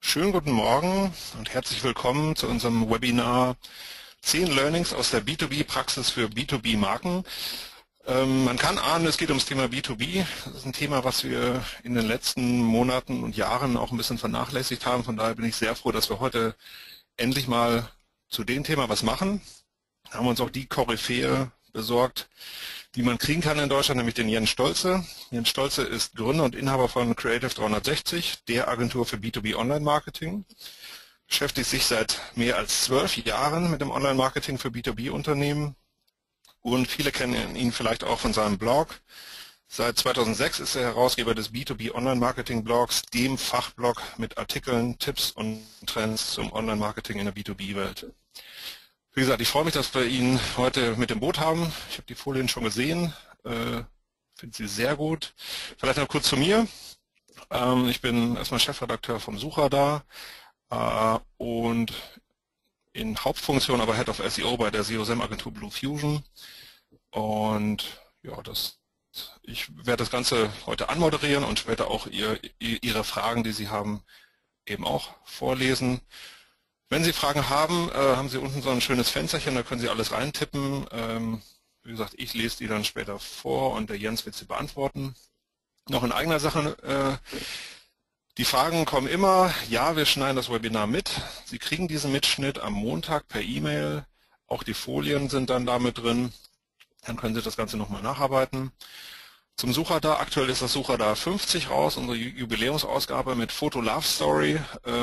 Schönen guten Morgen und herzlich willkommen zu unserem Webinar 10 Learnings aus der B2B-Praxis für B2B-Marken. Man kann ahnen, es geht ums Thema B2B. Das ist ein Thema, was wir in den letzten Monaten und Jahren auch ein bisschen vernachlässigt haben. Von daher bin ich sehr froh, dass wir heute endlich mal zu dem Thema was machen. Haben uns auch die Koryphäe besorgt, die man kriegen kann in Deutschland, nämlich den Jens Stolze. Jens Stolze ist Gründer und Inhaber von Creative 360, der Agentur für B2B Online-Marketing. Beschäftigt sich seit mehr als 12 Jahren mit dem Online-Marketing für B2B-Unternehmen und viele kennen ihn vielleicht auch von seinem Blog. Seit 2006 ist er Herausgeber des B2B Online-Marketing-Blogs, dem Fachblog mit Artikeln, Tipps und Trends zum Online-Marketing in der B2B-Welt. Wie gesagt, ich freue mich, dass wir ihn heute mit im Boot haben. Ich habe die Folien schon gesehen, finde sie sehr gut. Vielleicht noch kurz zu mir. Ich bin erstmal Chefredakteur vom Suchradar und in Hauptfunktion aber Head of SEO bei der SEO-SEM-Agentur Blue Fusion. Und ja, ich werde das Ganze heute anmoderieren und später auch Ihre Fragen, die Sie haben, eben auch vorlesen. Wenn Sie Fragen haben, haben Sie unten so ein schönes Fensterchen, da können Sie alles reintippen. Wie gesagt, ich lese die dann später vor und der Jens wird sie beantworten. Noch in eigener Sache, die Fragen kommen immer, ja, wir schneiden das Webinar mit. Sie kriegen diesen Mitschnitt am Montag per E-Mail, auch die Folien sind dann damit drin. Dann können Sie das Ganze nochmal nacharbeiten. Zum Suchradar, aktuell ist das Suchradar 50 raus, unsere Jubiläumsausgabe mit Foto Love Story.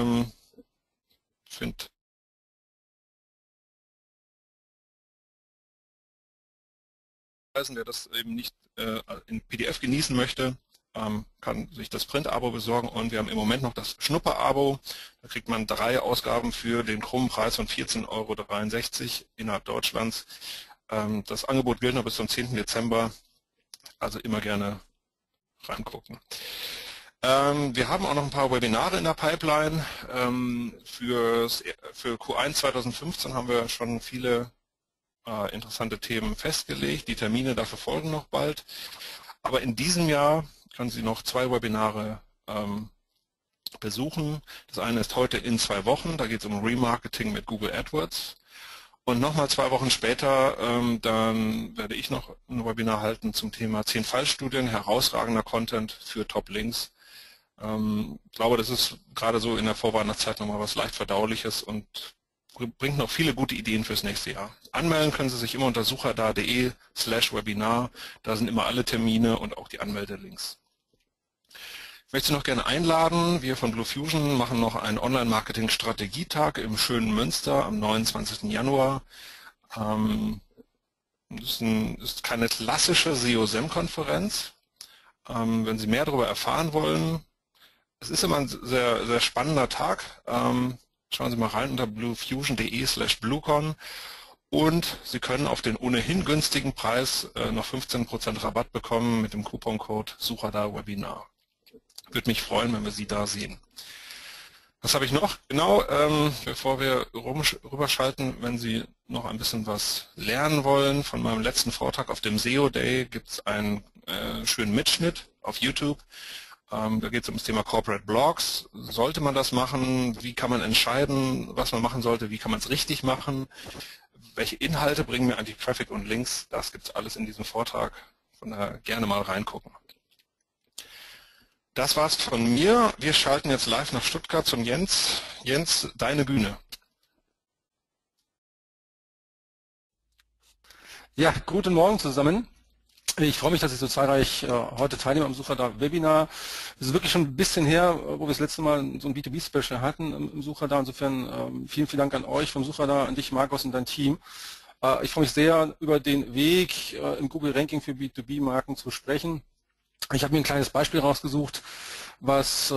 Wer das eben nicht in PDF genießen möchte, kann sich das Print-Abo besorgen und wir haben im Moment noch das Schnupper-Abo. Da kriegt man 3 Ausgaben für den krummen Preis von 14,63 € innerhalb Deutschlands. Das Angebot gilt noch bis zum 10. Dezember, also immer gerne reingucken. Wir haben auch noch ein paar Webinare in der Pipeline. Für Q1 2015 haben wir schon viele interessante Themen festgelegt. Die Termine dafür folgen noch bald. Aber in diesem Jahr können Sie noch 2 Webinare besuchen. Das eine ist heute in 2 Wochen. Da geht es um Remarketing mit Google AdWords. Und nochmal 2 Wochen später, dann werde ich noch ein Webinar halten zum Thema 10 Fallstudien, herausragender Content für Top-Links. Ich glaube, das ist gerade so in der Vorweihnachtszeit nochmal was leicht Verdauliches und bringt noch viele gute Ideen fürs nächste Jahr. Anmelden können Sie sich immer unter suchradar.de/Webinar. Da sind immer alle Termine und auch die Anmeldelinks. Ich möchte Sie noch gerne einladen. Wir von Blue Fusion machen noch einen Online-Marketing-Strategietag im schönen Münster am 29. Januar. Das ist keine klassische SEO-SEM-Konferenz. Wenn Sie mehr darüber erfahren wollen, es ist immer ein sehr, sehr spannender Tag. Schauen Sie mal rein unter bluefusion.de/bluecon und Sie können auf den ohnehin günstigen Preis noch 15% Rabatt bekommen mit dem Couponcode SuchradarWebinar. Würde mich freuen, wenn wir Sie da sehen. Was habe ich noch? Genau, bevor wir rüberschalten, wenn Sie noch ein bisschen was lernen wollen, von meinem letzten Vortrag auf dem SEO Day gibt es einen schönen Mitschnitt auf YouTube. Da geht es um das Thema Corporate Blogs. Sollte man das machen? Wie kann man entscheiden, was man machen sollte? Wie kann man es richtig machen? Welche Inhalte bringen mir eigentlich Traffic und Links? Das gibt es alles in diesem Vortrag. Von daher gerne mal reingucken. Das war's von mir. Wir schalten jetzt live nach Stuttgart zum Jens. Jens, deine Bühne. Ja, guten Morgen zusammen. Ich freue mich, dass ich so zahlreich heute teilnehme am Suchradar-Webinar. Es ist wirklich schon ein bisschen her, wo wir das letzte Mal so ein B2B-Special hatten im Suchradar. Insofern vielen, vielen Dank an euch vom Suchradar, an dich, Markus, und dein Team. Ich freue mich sehr, über den Weg im Google-Ranking für B2B-Marken zu sprechen. Ich habe mir ein kleines Beispiel rausgesucht, was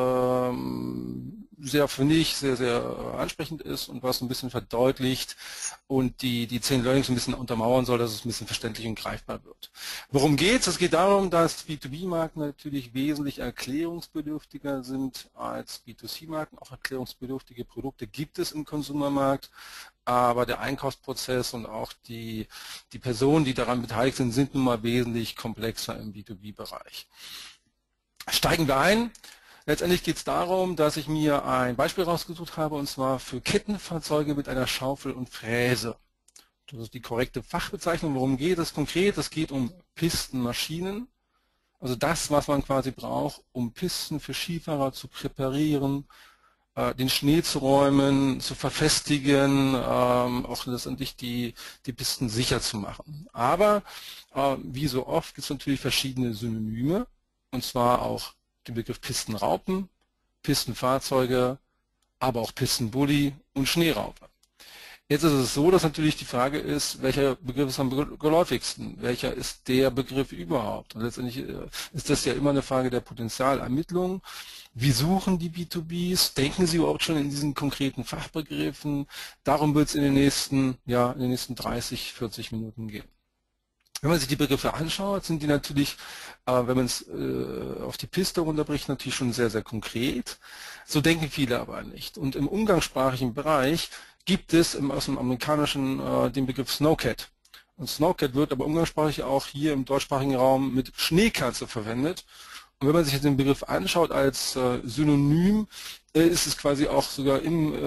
sehr, finde ich, sehr, sehr ansprechend ist und was ein bisschen verdeutlicht und die 10 Learnings ein bisschen untermauern soll, dass es ein bisschen verständlich und greifbar wird. Worum geht's? Es geht darum, dass B2B-Marken natürlich wesentlich erklärungsbedürftiger sind als B2C-Marken. Auch erklärungsbedürftige Produkte gibt es im Konsumermarkt, aber der Einkaufsprozess und auch die Personen, die daran beteiligt sind, sind nun mal wesentlich komplexer im B2B-Bereich. Steigen wir ein. Letztendlich geht es darum, dass ich mir ein Beispiel rausgesucht habe, und zwar für Kettenfahrzeuge mit einer Schaufel und Fräse. Das ist die korrekte Fachbezeichnung. Worum geht es konkret? Es geht um Pistenmaschinen. Also das, was man quasi braucht, um Pisten für Skifahrer zu präparieren, den Schnee zu räumen, zu verfestigen, auch letztendlich die Pisten sicher zu machen. Aber wie so oft gibt es natürlich verschiedene Synonyme, und zwar auch den Begriff Pistenraupen, Pistenfahrzeuge, aber auch Pistenbully und Schneeraupe. Jetzt ist es so, dass natürlich die Frage ist, welcher Begriff ist am geläufigsten? Welcher ist der Begriff überhaupt? Und letztendlich ist das ja immer eine Frage der Potenzialermittlung. Wie suchen die B2Bs? Denken sie überhaupt schon in diesen konkreten Fachbegriffen? Darum wird es in den nächsten 30, 40 Minuten gehen. Wenn man sich die Begriffe anschaut, sind die natürlich, wenn man es auf die Piste runterbricht, natürlich schon sehr, sehr konkret. So denken viele aber nicht. Und im umgangssprachlichen Bereich gibt es aus dem Amerikanischen den Begriff Snowcat. Und Snowcat wird aber umgangssprachlich auch hier im deutschsprachigen Raum mit Schneekatze verwendet. Und wenn man sich jetzt den Begriff anschaut als Synonym, ist es quasi auch sogar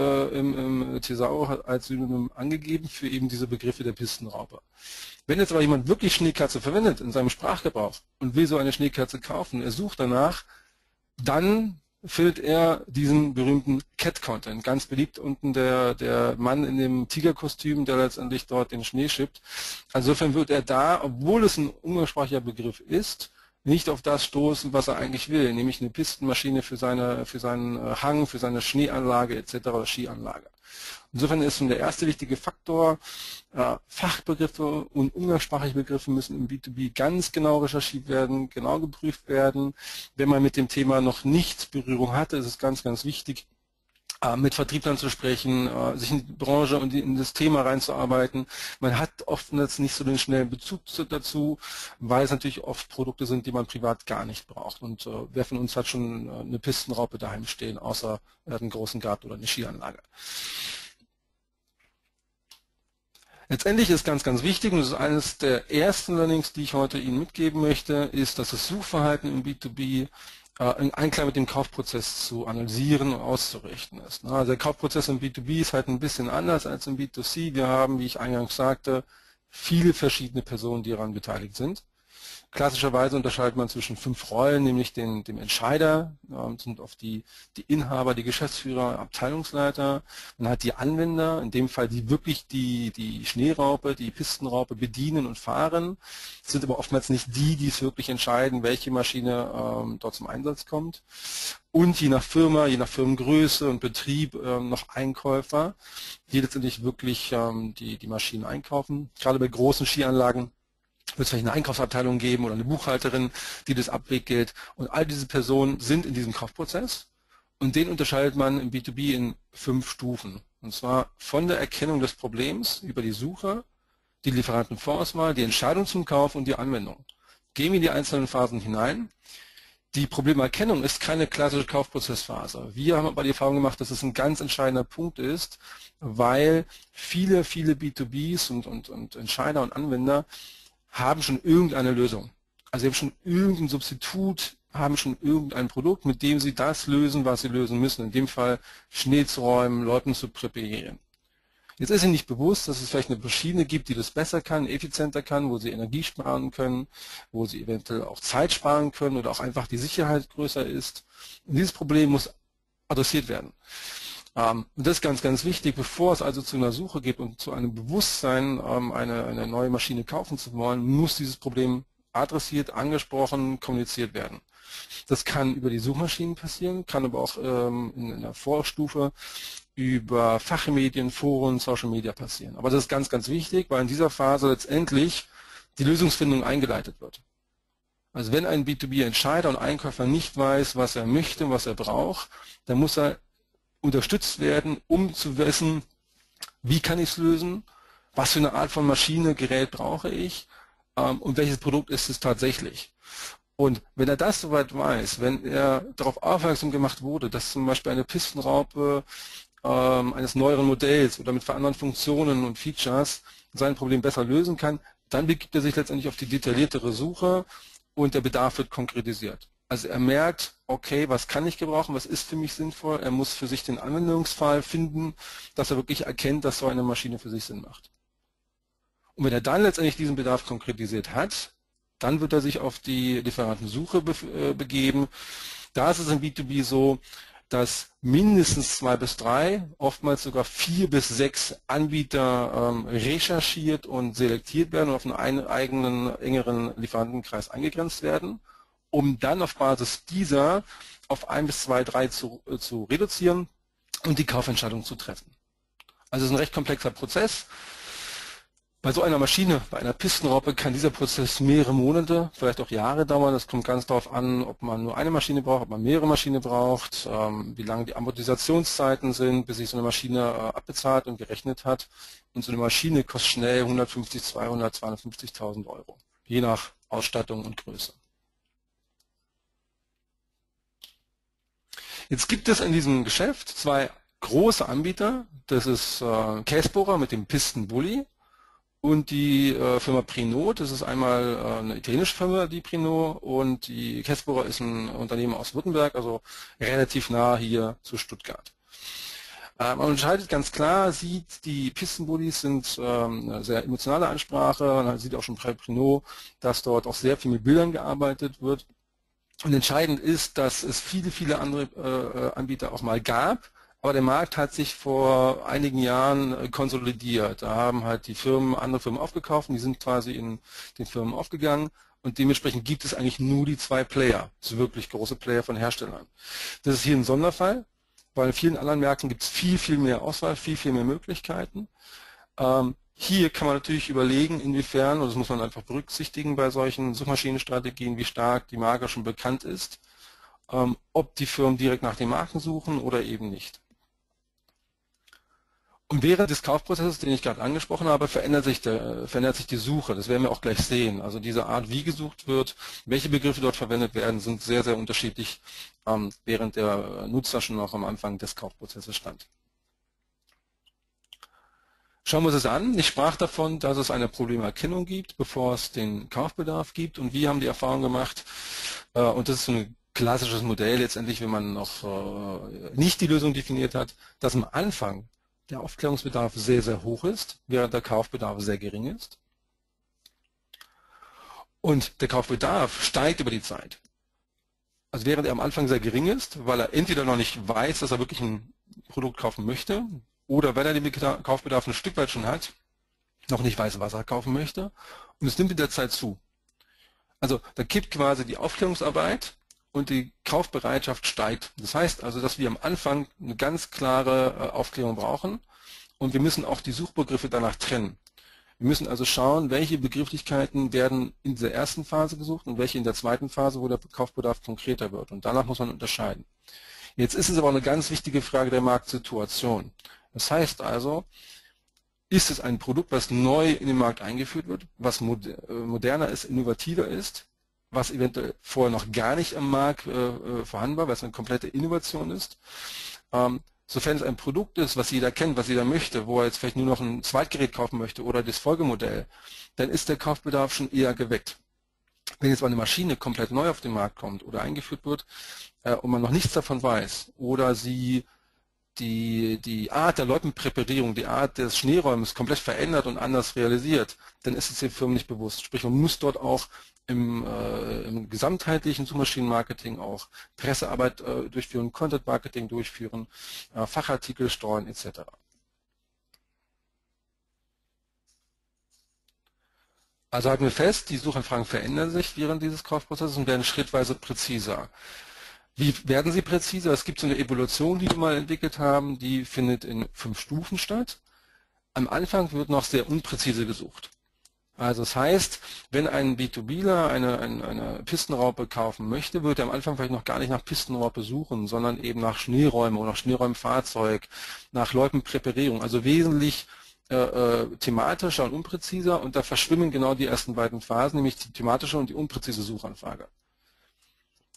im Thesaurus als Synonym angegeben für eben diese Begriffe der Pistenraupe. Wenn jetzt aber jemand wirklich Schneekatze verwendet in seinem Sprachgebrauch und will so eine Schneekatze kaufen, er sucht danach, dann findet er diesen berühmten Cat-Content. Ganz beliebt unten der Mann in dem Tigerkostüm, der letztendlich dort den Schnee schippt. Insofern wird er da, obwohl es ein umgangssprachlicher Begriff ist, nicht auf das stoßen, was er eigentlich will, nämlich eine Pistenmaschine für seinen Hang, für seine Schneeanlage etc. oder Skianlage. Insofern ist der erste wichtige Faktor, Fachbegriffe und umgangssprachliche Begriffe müssen im B2B ganz genau recherchiert werden, genau geprüft werden. Wenn man mit dem Thema noch nichts Berührung hatte, ist es ganz, ganz wichtig, mit Vertrieblern zu sprechen, sich in die Branche und in das Thema reinzuarbeiten. Man hat oftmals nicht so den schnellen Bezug dazu, weil es natürlich oft Produkte sind, die man privat gar nicht braucht. Und wer von uns hat schon eine Pistenraupe daheim stehen, außer er hat einen großen Garten oder eine Skianlage. Letztendlich ist ganz, ganz wichtig, und das ist eines der ersten Learnings, die ich heute Ihnen mitgeben möchte, ist, dass das Suchverhalten im B2B in Einklang mit dem Kaufprozess zu analysieren und auszurichten ist. Also der Kaufprozess im B2B ist halt ein bisschen anders als im B2C. Wir haben, wie ich eingangs sagte, viele verschiedene Personen, die daran beteiligt sind. Klassischerweise unterscheidet man zwischen 5 Rollen, nämlich dem Entscheider, sind oft die Inhaber, die Geschäftsführer, Abteilungsleiter. Man hat die Anwender, in dem Fall die wirklich die Schneeraupe, die Pistenraupe bedienen und fahren, sind aber oftmals nicht die es wirklich entscheiden, welche Maschine dort zum Einsatz kommt. Und je nach Firma, je nach Firmengröße und Betrieb noch Einkäufer, die letztendlich wirklich die Maschinen einkaufen. Gerade bei großen Skianlagen wird es vielleicht eine Einkaufsabteilung geben oder eine Buchhalterin, die das abwickelt. Und all diese Personen sind in diesem Kaufprozess, und den unterscheidet man im B2B in 5 Stufen. Und zwar von der Erkennung des Problems über die Suche, die Lieferantenvorauswahl, die Entscheidung zum Kauf und die Anwendung. Gehen wir in die einzelnen Phasen hinein. Die Problemerkennung ist keine klassische Kaufprozessphase. Wir haben aber die Erfahrung gemacht, dass es ein ganz entscheidender Punkt ist, weil viele B2Bs und Entscheider und Anwender haben schon irgendeine Lösung. Also sie haben schon irgendein Substitut, haben schon irgendein Produkt, mit dem sie das lösen, was sie lösen müssen. In dem Fall Schnee zu räumen, Leuten zu präparieren. Jetzt ist ihnen nicht bewusst, dass es vielleicht eine Maschine gibt, die das besser kann, effizienter kann, wo sie Energie sparen können, wo sie eventuell auch Zeit sparen können oder auch einfach die Sicherheit größer ist. Und dieses Problem muss adressiert werden. Und das ist ganz, ganz wichtig, bevor es also zu einer Suche geht und zu einem Bewusstsein, eine neue Maschine kaufen zu wollen, muss dieses Problem adressiert, angesprochen, kommuniziert werden. Das kann über die Suchmaschinen passieren, kann aber auch in der Vorstufe über Fachmedien, Foren, Social Media passieren. Aber das ist ganz, ganz wichtig, weil in dieser Phase letztendlich die Lösungsfindung eingeleitet wird. Also wenn ein B2B-Entscheider und Einkäufer nicht weiß, was er möchte, was er braucht, dann muss er unterstützt werden, um zu wissen, wie kann ich es lösen, was für eine Art von Maschine, Gerät brauche ich und welches Produkt ist es tatsächlich. Und wenn er das soweit weiß, wenn er darauf aufmerksam gemacht wurde, dass zum Beispiel eine Pistenraupe eines neueren Modells oder mit anderen Funktionen und Features sein Problem besser lösen kann, dann begibt er sich letztendlich auf die detailliertere Suche und der Bedarf wird konkretisiert. Also er merkt, okay, was kann ich gebrauchen, was ist für mich sinnvoll. Er muss für sich den Anwendungsfall finden, dass er wirklich erkennt, dass so eine Maschine für sich Sinn macht. Und wenn er dann letztendlich diesen Bedarf konkretisiert hat, dann wird er sich auf die Lieferantensuche begeben. Da ist es im B2B so, dass mindestens 2 bis 3, oftmals sogar 4 bis 6 Anbieter recherchiert und selektiert werden und auf einen eigenen engeren Lieferantenkreis eingegrenzt werden, um dann auf Basis dieser auf 1 bis 2, 3 zu reduzieren und die Kaufentscheidung zu treffen. Also es ist ein recht komplexer Prozess. Bei so einer Maschine, bei einer Pistenraupe, kann dieser Prozess mehrere Monate, vielleicht auch Jahre dauern. Das kommt ganz darauf an, ob man nur eine Maschine braucht, ob man mehrere Maschinen braucht, wie lange die Amortisationszeiten sind, bis sich so eine Maschine abbezahlt und gerechnet hat. Und so eine Maschine kostet schnell 150, 200, 250.000 Euro, je nach Ausstattung und Größe. Jetzt gibt es in diesem Geschäft 2 große Anbieter. Das ist Kässbohrer mit dem Pistenbully und die Firma Prinot. Das ist einmal eine italienische Firma, die Prinot, und die Kässbohrer ist ein Unternehmen aus Württemberg, also relativ nah hier zu Stuttgart. Man unterscheidet ganz klar, sieht, die Pistenbullies sind eine sehr emotionale Ansprache. Man sieht auch schon bei Prinot, dass dort auch sehr viel mit Bildern gearbeitet wird. Und entscheidend ist, dass es viele, viele andere Anbieter auch mal gab, aber der Markt hat sich vor einigen Jahren konsolidiert. Da haben halt die Firmen andere Firmen aufgekauft und die sind quasi in den Firmen aufgegangen und dementsprechend gibt es eigentlich nur die 2 Player, also wirklich große Player von Herstellern. Das ist hier ein Sonderfall, weil in vielen anderen Märkten gibt es viel, viel mehr Auswahl, viel, viel mehr Möglichkeiten. Hier kann man natürlich überlegen, inwiefern, und das muss man einfach berücksichtigen bei solchen Suchmaschinenstrategien, wie stark die Marke schon bekannt ist, ob die Firmen direkt nach den Marken suchen oder eben nicht. Und während des Kaufprozesses, den ich gerade angesprochen habe, verändert sich die Suche. Das werden wir auch gleich sehen. Also diese Art, wie gesucht wird, welche Begriffe dort verwendet werden, sind sehr, sehr unterschiedlich, während der Nutzer schon noch am Anfang des Kaufprozesses stand. Schauen wir uns das an. Ich sprach davon, dass es eine Problemerkennung gibt, bevor es den Kaufbedarf gibt. Und wir haben die Erfahrung gemacht, und das ist so ein klassisches Modell letztendlich, wenn man noch nicht die Lösung definiert hat, dass am Anfang der Aufklärungsbedarf sehr, sehr hoch ist, während der Kaufbedarf sehr gering ist. Und der Kaufbedarf steigt über die Zeit. Also während er am Anfang sehr gering ist, weil er entweder noch nicht weiß, dass er wirklich ein Produkt kaufen möchte, oder wenn er den Kaufbedarf ein Stück weit schon hat, noch nicht weiß, was er kaufen möchte, und es nimmt mit der Zeit zu. Also da kippt quasi die Aufklärungsarbeit und die Kaufbereitschaft steigt. Das heißt also, dass wir am Anfang eine ganz klare Aufklärung brauchen und wir müssen auch die Suchbegriffe danach trennen. Wir müssen also schauen, welche Begrifflichkeiten werden in dieser ersten Phase gesucht und welche in der zweiten Phase, wo der Kaufbedarf konkreter wird. Und danach muss man unterscheiden. Jetzt ist es aber eine ganz wichtige Frage der Marktsituation. Das heißt also, ist es ein Produkt, was neu in den Markt eingeführt wird, was moderner ist, innovativer ist, was eventuell vorher noch gar nicht am Markt vorhanden war, weil es eine komplette Innovation ist. Sofern es ein Produkt ist, was jeder kennt, was jeder möchte, wo er jetzt vielleicht nur noch ein Zweitgerät kaufen möchte oder das Folgemodell, dann ist der Kaufbedarf schon eher geweckt. Wenn jetzt mal eine Maschine komplett neu auf den Markt kommt oder eingeführt wird und man noch nichts davon weiß oder sie die Art der Loipenpräparierung, die Art des Schneeräumens komplett verändert und anders realisiert, dann ist es den Firmen nicht bewusst. Sprich, man muss dort auch im gesamtheitlichen Suchmaschinenmarketing auch Pressearbeit durchführen, Content-Marketing durchführen, Fachartikel steuern etc. Also halten wir fest, die Suchanfragen verändern sich während dieses Kaufprozesses und werden schrittweise präziser. Wie werden sie präziser? Es gibt so eine Evolution, die wir mal entwickelt haben, die findet in 5 Stufen statt. Am Anfang wird noch sehr unpräzise gesucht. Also das heißt, wenn ein B2Bler eine Pistenraupe kaufen möchte, wird er am Anfang vielleicht noch gar nicht nach Pistenraupe suchen, sondern eben nach Schneeräumen oder nach Schneeräumfahrzeug, nach Loipenpräparierung, also wesentlich thematischer und unpräziser, und da verschwimmen genau die ersten beiden Phasen, nämlich die thematische und die unpräzise Suchanfrage.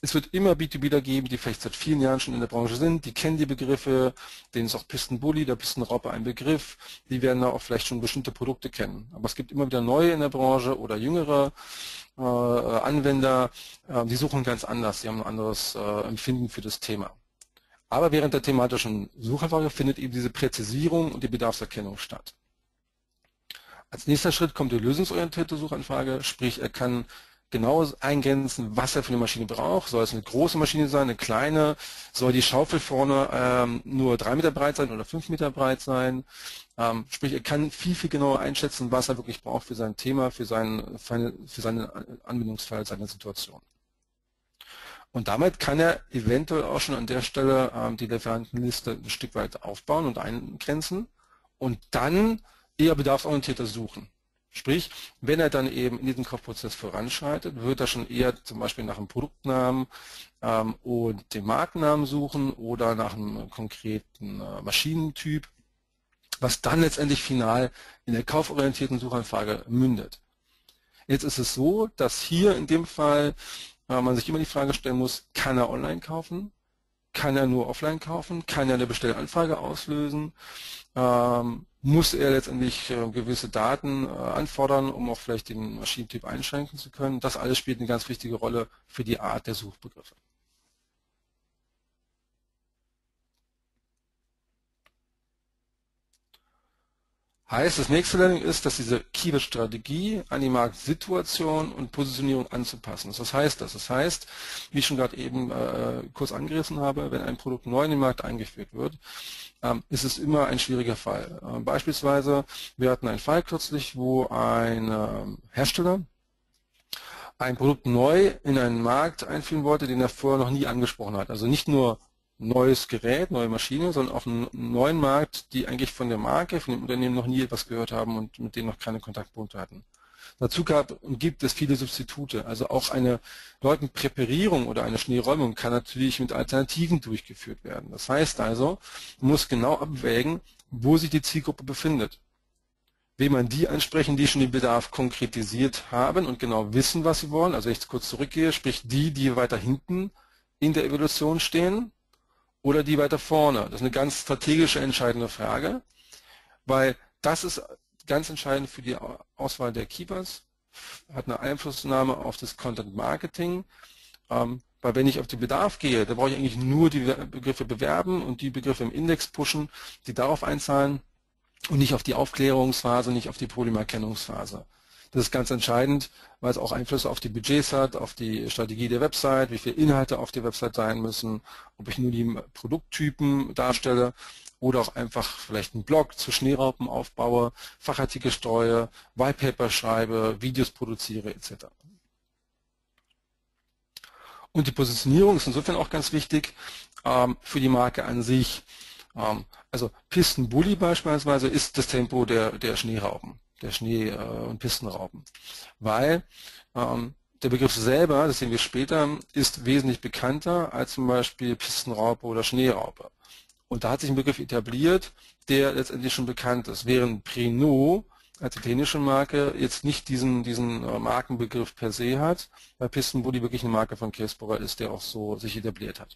Es wird immer B2Bler geben, die vielleicht seit vielen Jahren schon in der Branche sind, die kennen die Begriffe, denen ist auch Pistenbully, der Pistenraupe ein Begriff, die werden da auch vielleicht schon bestimmte Produkte kennen. Aber es gibt immer wieder neue in der Branche oder jüngere Anwender, die suchen ganz anders, die haben ein anderes Empfinden für das Thema. Aber während der thematischen Suchanfrage findet eben diese Präzisierung und die Bedarfserkennung statt. Als nächster Schritt kommt die lösungsorientierte Suchanfrage, sprich er kann genau eingrenzen, was er für eine Maschine braucht. Soll es eine große Maschine sein, eine kleine? Soll die Schaufel vorne nur 3 Meter breit sein oder 5 Meter breit sein? Sprich, er kann viel, viel genauer einschätzen, was er wirklich braucht für sein Thema, für seinen Anwendungsfall, seine Situation. Und damit kann er eventuell auch schon an der Stelle die Lieferantenliste ein Stück weit aufbauen und eingrenzen und dann eher bedarfsorientierter suchen. Sprich, wenn er dann eben in diesem Kaufprozess voranschreitet, wird er schon eher zum Beispiel nach einem Produktnamen und dem Markennamen suchen oder nach einem konkreten Maschinentyp, was dann letztendlich final in der kauforientierten Suchanfrage mündet. Jetzt ist es so, dass hier in dem Fall man sich immer die Frage stellen muss, kann er online kaufen? Kann er nur offline kaufen? Kann er eine Bestellanfrage auslösen? Muss er letztendlich gewisse Daten anfordern, um auch vielleicht den Maschinentyp einschränken zu können? Das alles spielt eine ganz wichtige Rolle für die Art der Suchbegriffe. Heißt, das nächste Learning ist, dass diese Keyword-Strategie an die Marktsituation und Positionierung anzupassen. Was heißt das? Das heißt, wie ich schon gerade eben kurz angerissen habe, wenn ein Produkt neu in den Markt eingeführt wird, ist es immer ein schwieriger Fall. Beispielsweise, wir hatten einen Fall kürzlich, wo ein Hersteller ein Produkt neu in einen Markt einführen wollte, den er vorher noch nie angesprochen hat. Also nicht nur neues Gerät, neue Maschine, sondern auf einen neuen Markt, die eigentlich von der Marke, von dem Unternehmen noch nie etwas gehört haben und mit denen noch keine Kontaktpunkte hatten. Dazu gab und gibt es viele Substitute. Also auch eine Leuten-Präparierung oder eine Schneeräumung kann natürlich mit Alternativen durchgeführt werden. Das heißt also, man muss genau abwägen, wo sich die Zielgruppe befindet. Will man die ansprechen, die schon den Bedarf konkretisiert haben und genau wissen, was sie wollen, also wenn ich kurz zurückgehe, sprich die weiter hinten in der Evolution stehen, oder die weiter vorne? Das ist eine ganz strategische, entscheidende Frage, weil das ist ganz entscheidend für die Auswahl der Keywords, hat eine Einflussnahme auf das Content Marketing, weil wenn ich auf den Bedarf gehe, da brauche ich eigentlich nur die Begriffe bewerben und die Begriffe im Index pushen, die darauf einzahlen und nicht auf die Aufklärungsphase, nicht auf die Problemerkennungsphase. Das ist ganz entscheidend, weil es auch Einflüsse auf die Budgets hat, auf die Strategie der Website, wie viele Inhalte auf der Website sein müssen, ob ich nur die Produkttypen darstelle oder auch einfach vielleicht einen Blog zu Schneeraupen aufbaue, Fachartikel streue, Whitepaper schreibe, Videos produziere etc. Und die Positionierung ist insofern auch ganz wichtig für die Marke an sich. Also Pistenbully beispielsweise ist das Tempo der Schneeraupen, der Schnee- und Pistenraupen, weil der Begriff selber, das sehen wir später, ist wesentlich bekannter als zum Beispiel Pistenraupe oder Schneeraupe. Und da hat sich ein Begriff etabliert, der letztendlich schon bekannt ist, während Prino als italienische Marke jetzt nicht diesen Markenbegriff per se hat, weil Pistenbully wirklich eine Marke von Käsebohrer ist, der auch so sich etabliert hat.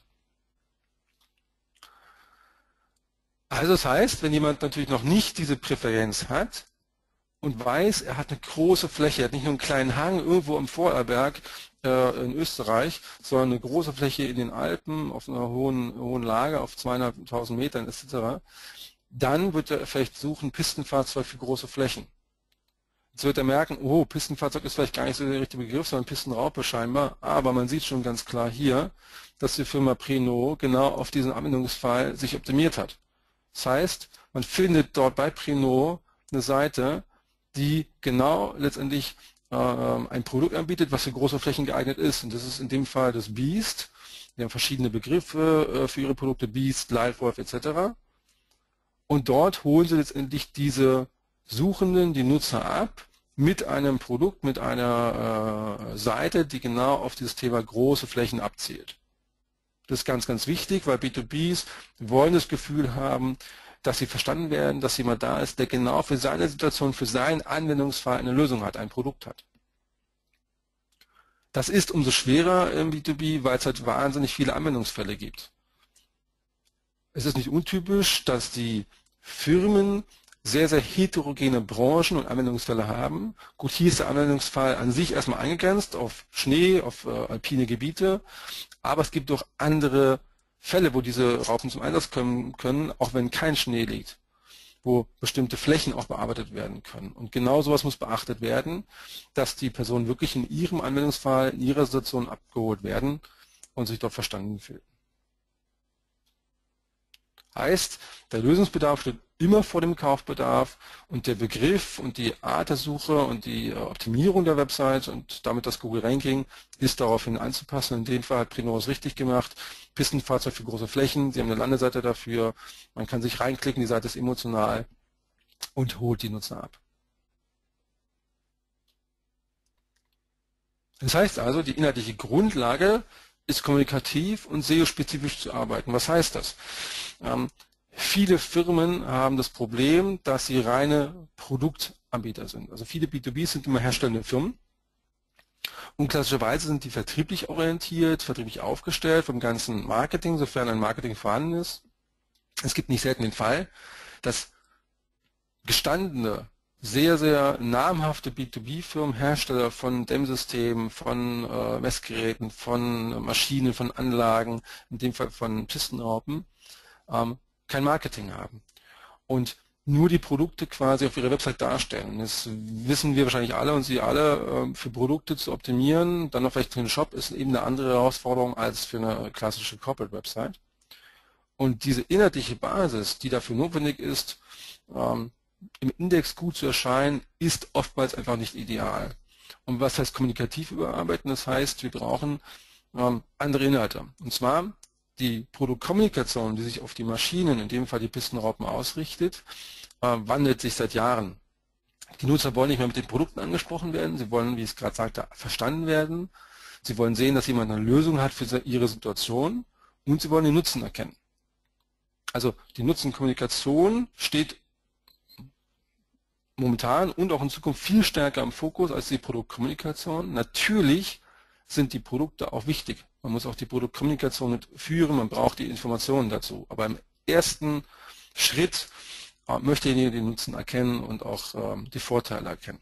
Also das heißt, wenn jemand natürlich noch nicht diese Präferenz hat und weiß, er hat eine große Fläche, er hat nicht nur einen kleinen Hang irgendwo im Vorarlberg in Österreich, sondern eine große Fläche in den Alpen auf einer hohen Lage auf 2.500 Metern etc., dann wird er vielleicht suchen, Pistenfahrzeug für große Flächen. Jetzt wird er merken, oh, Pistenfahrzeug ist vielleicht gar nicht so der richtige Begriff, sondern Pistenraupe scheinbar, aber man sieht schon ganz klar hier, dass die Firma Prino genau auf diesen Anwendungsfall sich optimiert hat. Das heißt, man findet dort bei Prino eine Seite, die genau letztendlich ein Produkt anbietet, was für große Flächen geeignet ist. Und das ist in dem Fall das Beast. Die haben verschiedene Begriffe für ihre Produkte, Beast, Lightwolf etc. Und dort holen sie letztendlich diese Suchenden, die Nutzer ab, mit einem Produkt, mit einer Seite, die genau auf dieses Thema große Flächen abzielt. Das ist ganz, ganz wichtig, weil B2Bs wollen das Gefühl haben, dass sie verstanden werden, dass jemand da ist, der genau für seine Situation, für seinen Anwendungsfall eine Lösung hat, ein Produkt hat. Das ist umso schwerer im B2B, weil es halt wahnsinnig viele Anwendungsfälle gibt. Es ist nicht untypisch, dass die Firmen sehr, sehr heterogene Branchen und Anwendungsfälle haben. Gut, hier ist der Anwendungsfall an sich erstmal eingegrenzt auf Schnee, auf alpine Gebiete, aber es gibt auch andere Fälle, wo diese Raupen zum Einsatz kommen können, auch wenn kein Schnee liegt, wo bestimmte Flächen auch bearbeitet werden können. Und genau sowas muss beachtet werden, dass die Personen wirklich in ihrem Anwendungsfall, in ihrer Situation abgeholt werden und sich dort verstanden fühlen. Heißt, der Lösungsbedarf steht immer vor dem Kaufbedarf und der Begriff und die Art der Suche und die Optimierung der Website und damit das Google Ranking ist daraufhin anzupassen. In dem Fall hat Prinoris richtig gemacht. Pistenfahrzeug für große Flächen, sie haben eine Landeseite dafür, man kann sich reinklicken, die Seite ist emotional und holt die Nutzer ab. Das heißt also, die inhaltliche Grundlage ist kommunikativ und SEO-spezifisch zu arbeiten. Was heißt das? Viele Firmen haben das Problem, dass sie reine Produktanbieter sind. Also viele B2B sind immer herstellende Firmen. Und klassischerweise sind die vertrieblich orientiert, vertrieblich aufgestellt vom ganzen Marketing, sofern ein Marketing vorhanden ist. Es gibt nicht selten den Fall, dass gestandene, sehr, sehr namhafte B2B-Firmen, Hersteller von Dämmsystemen, von Messgeräten, von Maschinen, von Anlagen, in dem Fall von Pistenraupen, kein Marketing haben und nur die Produkte quasi auf ihrer Website darstellen. Das wissen wir wahrscheinlich alle und Sie alle, für Produkte zu optimieren, dann noch vielleicht für einen Shop, ist eben eine andere Herausforderung als für eine klassische Corporate-Website. Und diese inhaltliche Basis, die dafür notwendig ist, im Index gut zu erscheinen, ist oftmals einfach nicht ideal. Und was heißt kommunikativ überarbeiten? Das heißt, wir brauchen andere Inhalte. Und zwar die Produktkommunikation, die sich auf die Maschinen, in dem Fall die Pistenraupen, ausrichtet, wandelt sich seit Jahren. Die Nutzer wollen nicht mehr mit den Produkten angesprochen werden, sie wollen, wie ich es gerade sagte, verstanden werden. Sie wollen sehen, dass jemand eine Lösung hat für ihre Situation und sie wollen den Nutzen erkennen. Also die Nutzenkommunikation steht momentan und auch in Zukunft viel stärker im Fokus als die Produktkommunikation. Natürlich sind die Produkte auch wichtig. Man muss auch die Produktkommunikation mit führen, man braucht die Informationen dazu. Aber im ersten Schritt möchte derjenige den Nutzen erkennen und auch die Vorteile erkennen.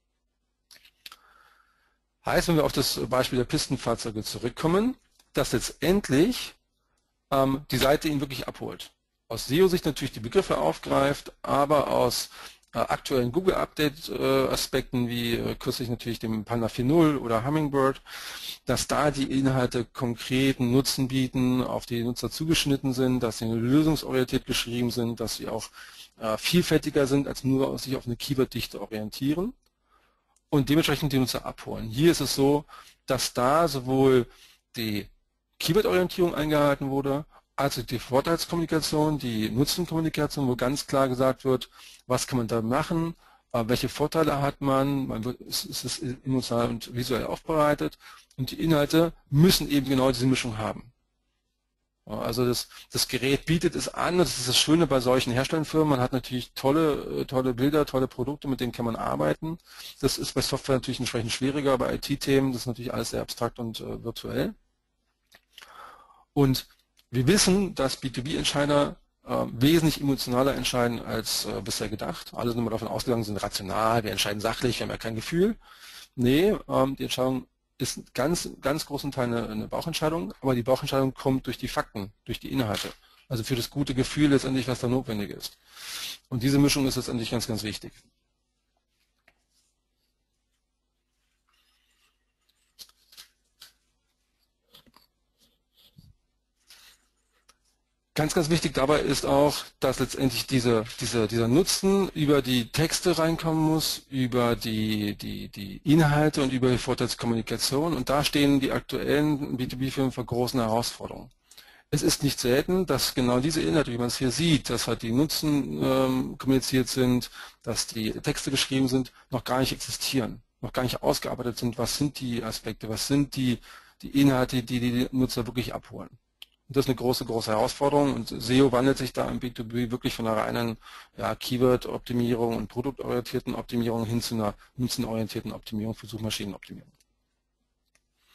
Heißt, wenn wir auf das Beispiel der Pistenfahrzeuge zurückkommen, dass letztendlich die Seite ihn wirklich abholt. Aus SEO-Sicht natürlich die Begriffe aufgreift, aber aus aktuellen Google-Update-Aspekten wie kürzlich natürlich dem Panda 4.0 oder Hummingbird, dass da die Inhalte konkreten Nutzen bieten, auf die Nutzer zugeschnitten sind, dass sie lösungsorientiert geschrieben sind, dass sie auch vielfältiger sind, als nur sich auf eine Keyword-Dichte orientieren und dementsprechend die Nutzer abholen. Hier ist es so, dass da sowohl die Keyword-Orientierung eingehalten wurde, also die Vorteilskommunikation, die Nutzenkommunikation, wo ganz klar gesagt wird, was kann man da machen, welche Vorteile hat man, es ist emotional und visuell aufbereitet und die Inhalte müssen eben genau diese Mischung haben. Also das Gerät bietet es an, das ist das Schöne bei solchen Herstellerfirmen, man hat natürlich tolle Bilder, tolle Produkte, mit denen kann man arbeiten. Das ist bei Software natürlich entsprechend schwieriger, bei IT-Themen, das ist natürlich alles sehr abstrakt und virtuell. Und wir wissen, dass B2B-Entscheider wesentlich emotionaler entscheiden als bisher gedacht. Alle sind immer davon ausgegangen, sind rational, wir entscheiden sachlich, wir haben ja kein Gefühl. Nee, die Entscheidung ist ganz großen Teil eine Bauchentscheidung, aber die Bauchentscheidung kommt durch die Fakten, durch die Inhalte. Also für das gute Gefühl letztendlich, was da notwendig ist. Und diese Mischung ist letztendlich ganz wichtig. Ganz wichtig dabei ist auch, dass letztendlich dieser Nutzen über die Texte reinkommen muss, über die Inhalte und über die Vorteilskommunikation. Und da stehen die aktuellen B2B-Firmen vor großen Herausforderungen. Es ist nicht selten, dass genau diese Inhalte, wie man es hier sieht, dass halt die Nutzen kommuniziert sind, dass die Texte geschrieben sind, noch gar nicht existieren, noch gar nicht ausgearbeitet sind. Was sind die Aspekte, was sind die Inhalte, die Nutzer wirklich abholen? Und das ist eine große Herausforderung und SEO wandelt sich da im B2B wirklich von einer reinen Keyword-Optimierung und produktorientierten Optimierung hin zu einer nutzenorientierten Optimierung für Suchmaschinenoptimierung.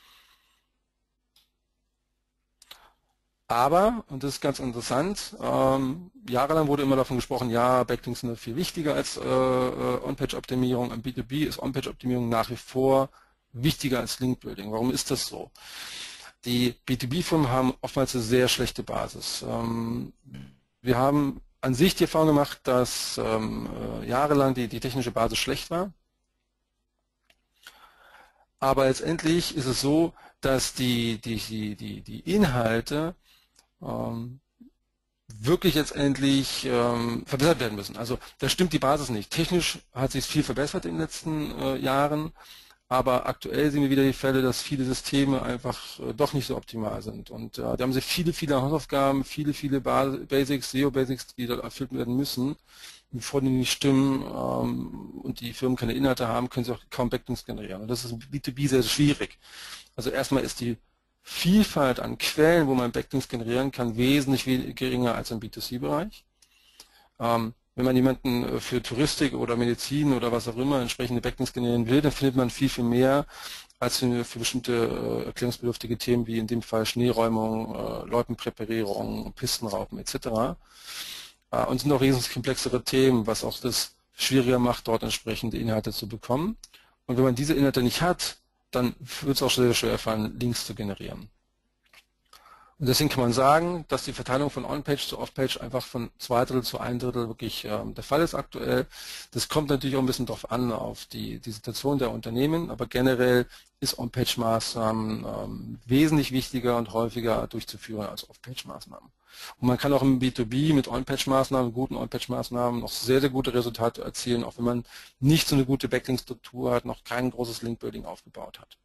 Aber, und das ist ganz interessant, jahrelang wurde immer davon gesprochen, ja, Backlinks sind viel wichtiger als On-Page-Optimierung. Im B2B ist On-Page-Optimierung nach wie vor wichtiger als Link-Building. Warum ist das so? Die B2B-Firmen haben oftmals eine sehr schlechte Basis. Wir haben an sich die Erfahrung gemacht, dass jahrelang die technische Basis schlecht war. Aber letztendlich ist es so, dass die Inhalte wirklich letztendlich verbessert werden müssen. Also da stimmt die Basis nicht. Technisch hat sich viel verbessert in den letzten Jahren, aber aktuell sehen wir wieder die Fälle, dass viele Systeme einfach doch nicht so optimal sind. Und da haben sie viele Hausaufgaben, viele Basics, SEO-Basics, die dort erfüllt werden müssen. Bevor die nicht stimmen und die Firmen keine Inhalte haben, können sie auch kaum Backlinks generieren. Und das ist im B2B sehr schwierig. Also erstmal ist die Vielfalt an Quellen, wo man Backlinks generieren kann, wesentlich geringer als im B2C-Bereich. Wenn man jemanden für Touristik oder Medizin oder was auch immer entsprechende Backlinks generieren will, dann findet man viel mehr als für bestimmte erklärungsbedürftige Themen wie in dem Fall Schneeräumung, Loipenpräparierung, Pistenraupen etc. Und sind auch wesentlich komplexere Themen, was auch das schwieriger macht, dort entsprechende Inhalte zu bekommen. Und wenn man diese Inhalte nicht hat, dann wird es auch sehr schwer fallen, Links zu generieren. Und deswegen kann man sagen, dass die Verteilung von On-Page zu Off-Page einfach von 2/3 zu 1/3 wirklich der Fall ist aktuell. Das kommt natürlich auch ein bisschen darauf an, auf die Situation der Unternehmen, aber generell ist On-Page-Maßnahmen wesentlich wichtiger und häufiger durchzuführen als Off-Page-Maßnahmen. Und man kann auch im B2B mit On-Page-Maßnahmen, guten On-Page-Maßnahmen noch sehr gute Resultate erzielen, auch wenn man nicht so eine gute Backlink-Struktur hat, noch kein großes Link-Building aufgebaut hat.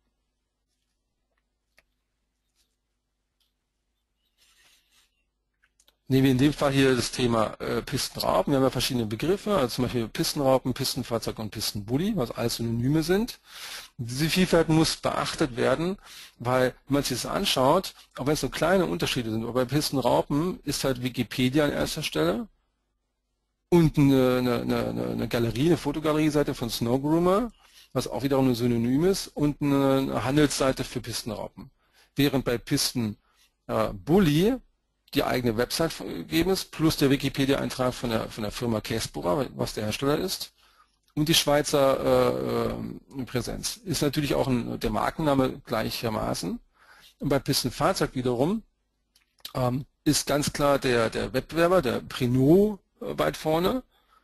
Nehmen wir in dem Fall hier das Thema Pistenraupen. Wir haben ja verschiedene Begriffe, also zum Beispiel Pistenraupen, Pistenfahrzeug und Pistenbully, was alles Synonyme sind. Diese Vielfalt muss beachtet werden, weil wenn man sich das anschaut, auch wenn es so kleine Unterschiede sind, aber bei Pistenraupen ist halt Wikipedia an erster Stelle und eine Galerie, eine Fotogalerie-Seite von Snowgroomer, was auch wiederum ein Synonym ist, und eine Handelsseite für Pistenraupen. Während bei Pistenbully die eigene Website gegeben ist, plus der Wikipedia-Eintrag von der Firma Käsbohrer, was der Hersteller ist, und die Schweizer Präsenz. Ist natürlich auch der Markenname gleichermaßen. Und bei Pistenfahrzeug wiederum ist ganz klar der Wettbewerber, der Prenot, weit vorne.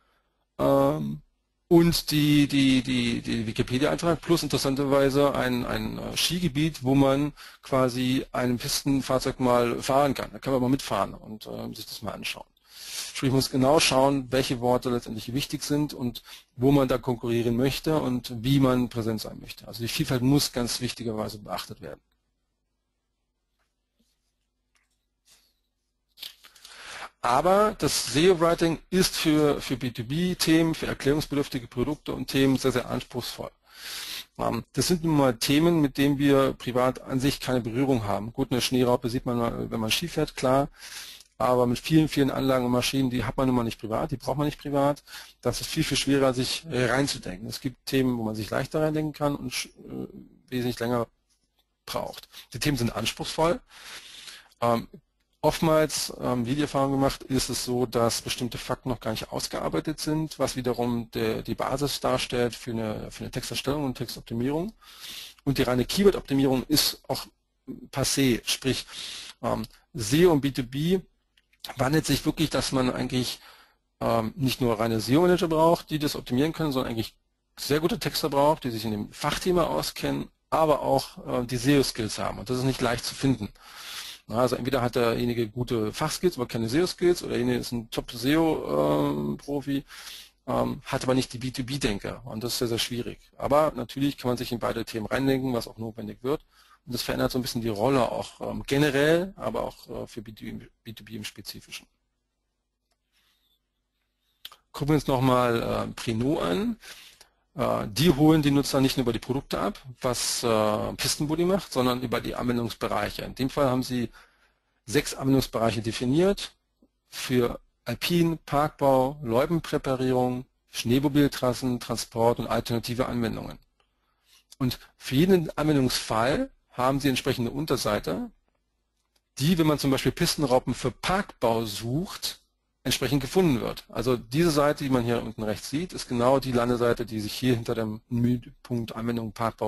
Und die Wikipedia-Eintrag plus interessanterweise ein Skigebiet, wo man quasi ein Pistenfahrzeug mal fahren kann. Da kann man mal mitfahren und sich das mal anschauen. Sprich, man muss genau schauen, welche Worte letztendlich wichtig sind und wo man da konkurrieren möchte und wie man präsent sein möchte. Also die Vielfalt muss ganz wichtigerweise beachtet werden. Aber das SEO-Writing ist für B2B-Themen, für erklärungsbedürftige Produkte und Themen sehr anspruchsvoll. Das sind nun mal Themen, mit denen wir privat an sich keine Berührung haben. Gut, eine Schneeraupe sieht man mal, wenn man Ski fährt, klar. Aber mit vielen Anlagen und Maschinen, die hat man nun mal nicht privat, die braucht man nicht privat. Das ist viel schwerer, sich reinzudenken. Es gibt Themen, wo man sich leichter reindenken kann und wesentlich länger braucht. Die Themen sind anspruchsvoll. Oftmals, wie die Erfahrung gemacht, ist es so, dass bestimmte Fakten noch gar nicht ausgearbeitet sind, was wiederum die Basis darstellt für eine Texterstellung und Textoptimierung. Und die reine Keyword-Optimierung ist auch passé, sprich SEO und B2B wandelt sich wirklich, dass man eigentlich nicht nur reine SEO-Manager braucht, die das optimieren können, sondern eigentlich sehr gute Texter braucht, die sich in dem Fachthema auskennen, aber auch die SEO-Skills haben. Und das ist nicht leicht zu finden. Also entweder hat derjenige gute Fachskills, aber keine SEO-Skills, oder derjenige ist ein Top-SEO-Profi, hat aber nicht die B2B-Denker. Und das ist sehr schwierig. Aber natürlich kann man sich in beide Themen reindenken, was auch notwendig wird. Und das verändert so ein bisschen die Rolle auch generell, aber auch für B2B im Spezifischen. Gucken wir uns nochmal Prenot an. Die holen die Nutzer nicht nur über die Produkte ab, was Pistenbully macht, sondern über die Anwendungsbereiche. In dem Fall haben sie 6 Anwendungsbereiche definiert für Alpin, Parkbau, Loipenpräparierung, Schneemobiltrassen, Transport und alternative Anwendungen. Und für jeden Anwendungsfall haben sie entsprechende Unterseite, die, wenn man zum Beispiel Pistenraupen für Parkbau sucht, entsprechend gefunden wird. Also diese Seite, die man hier unten rechts sieht, ist genau die Landeseite, die sich hier hinter dem Menüpunkt Anwendung Parkbau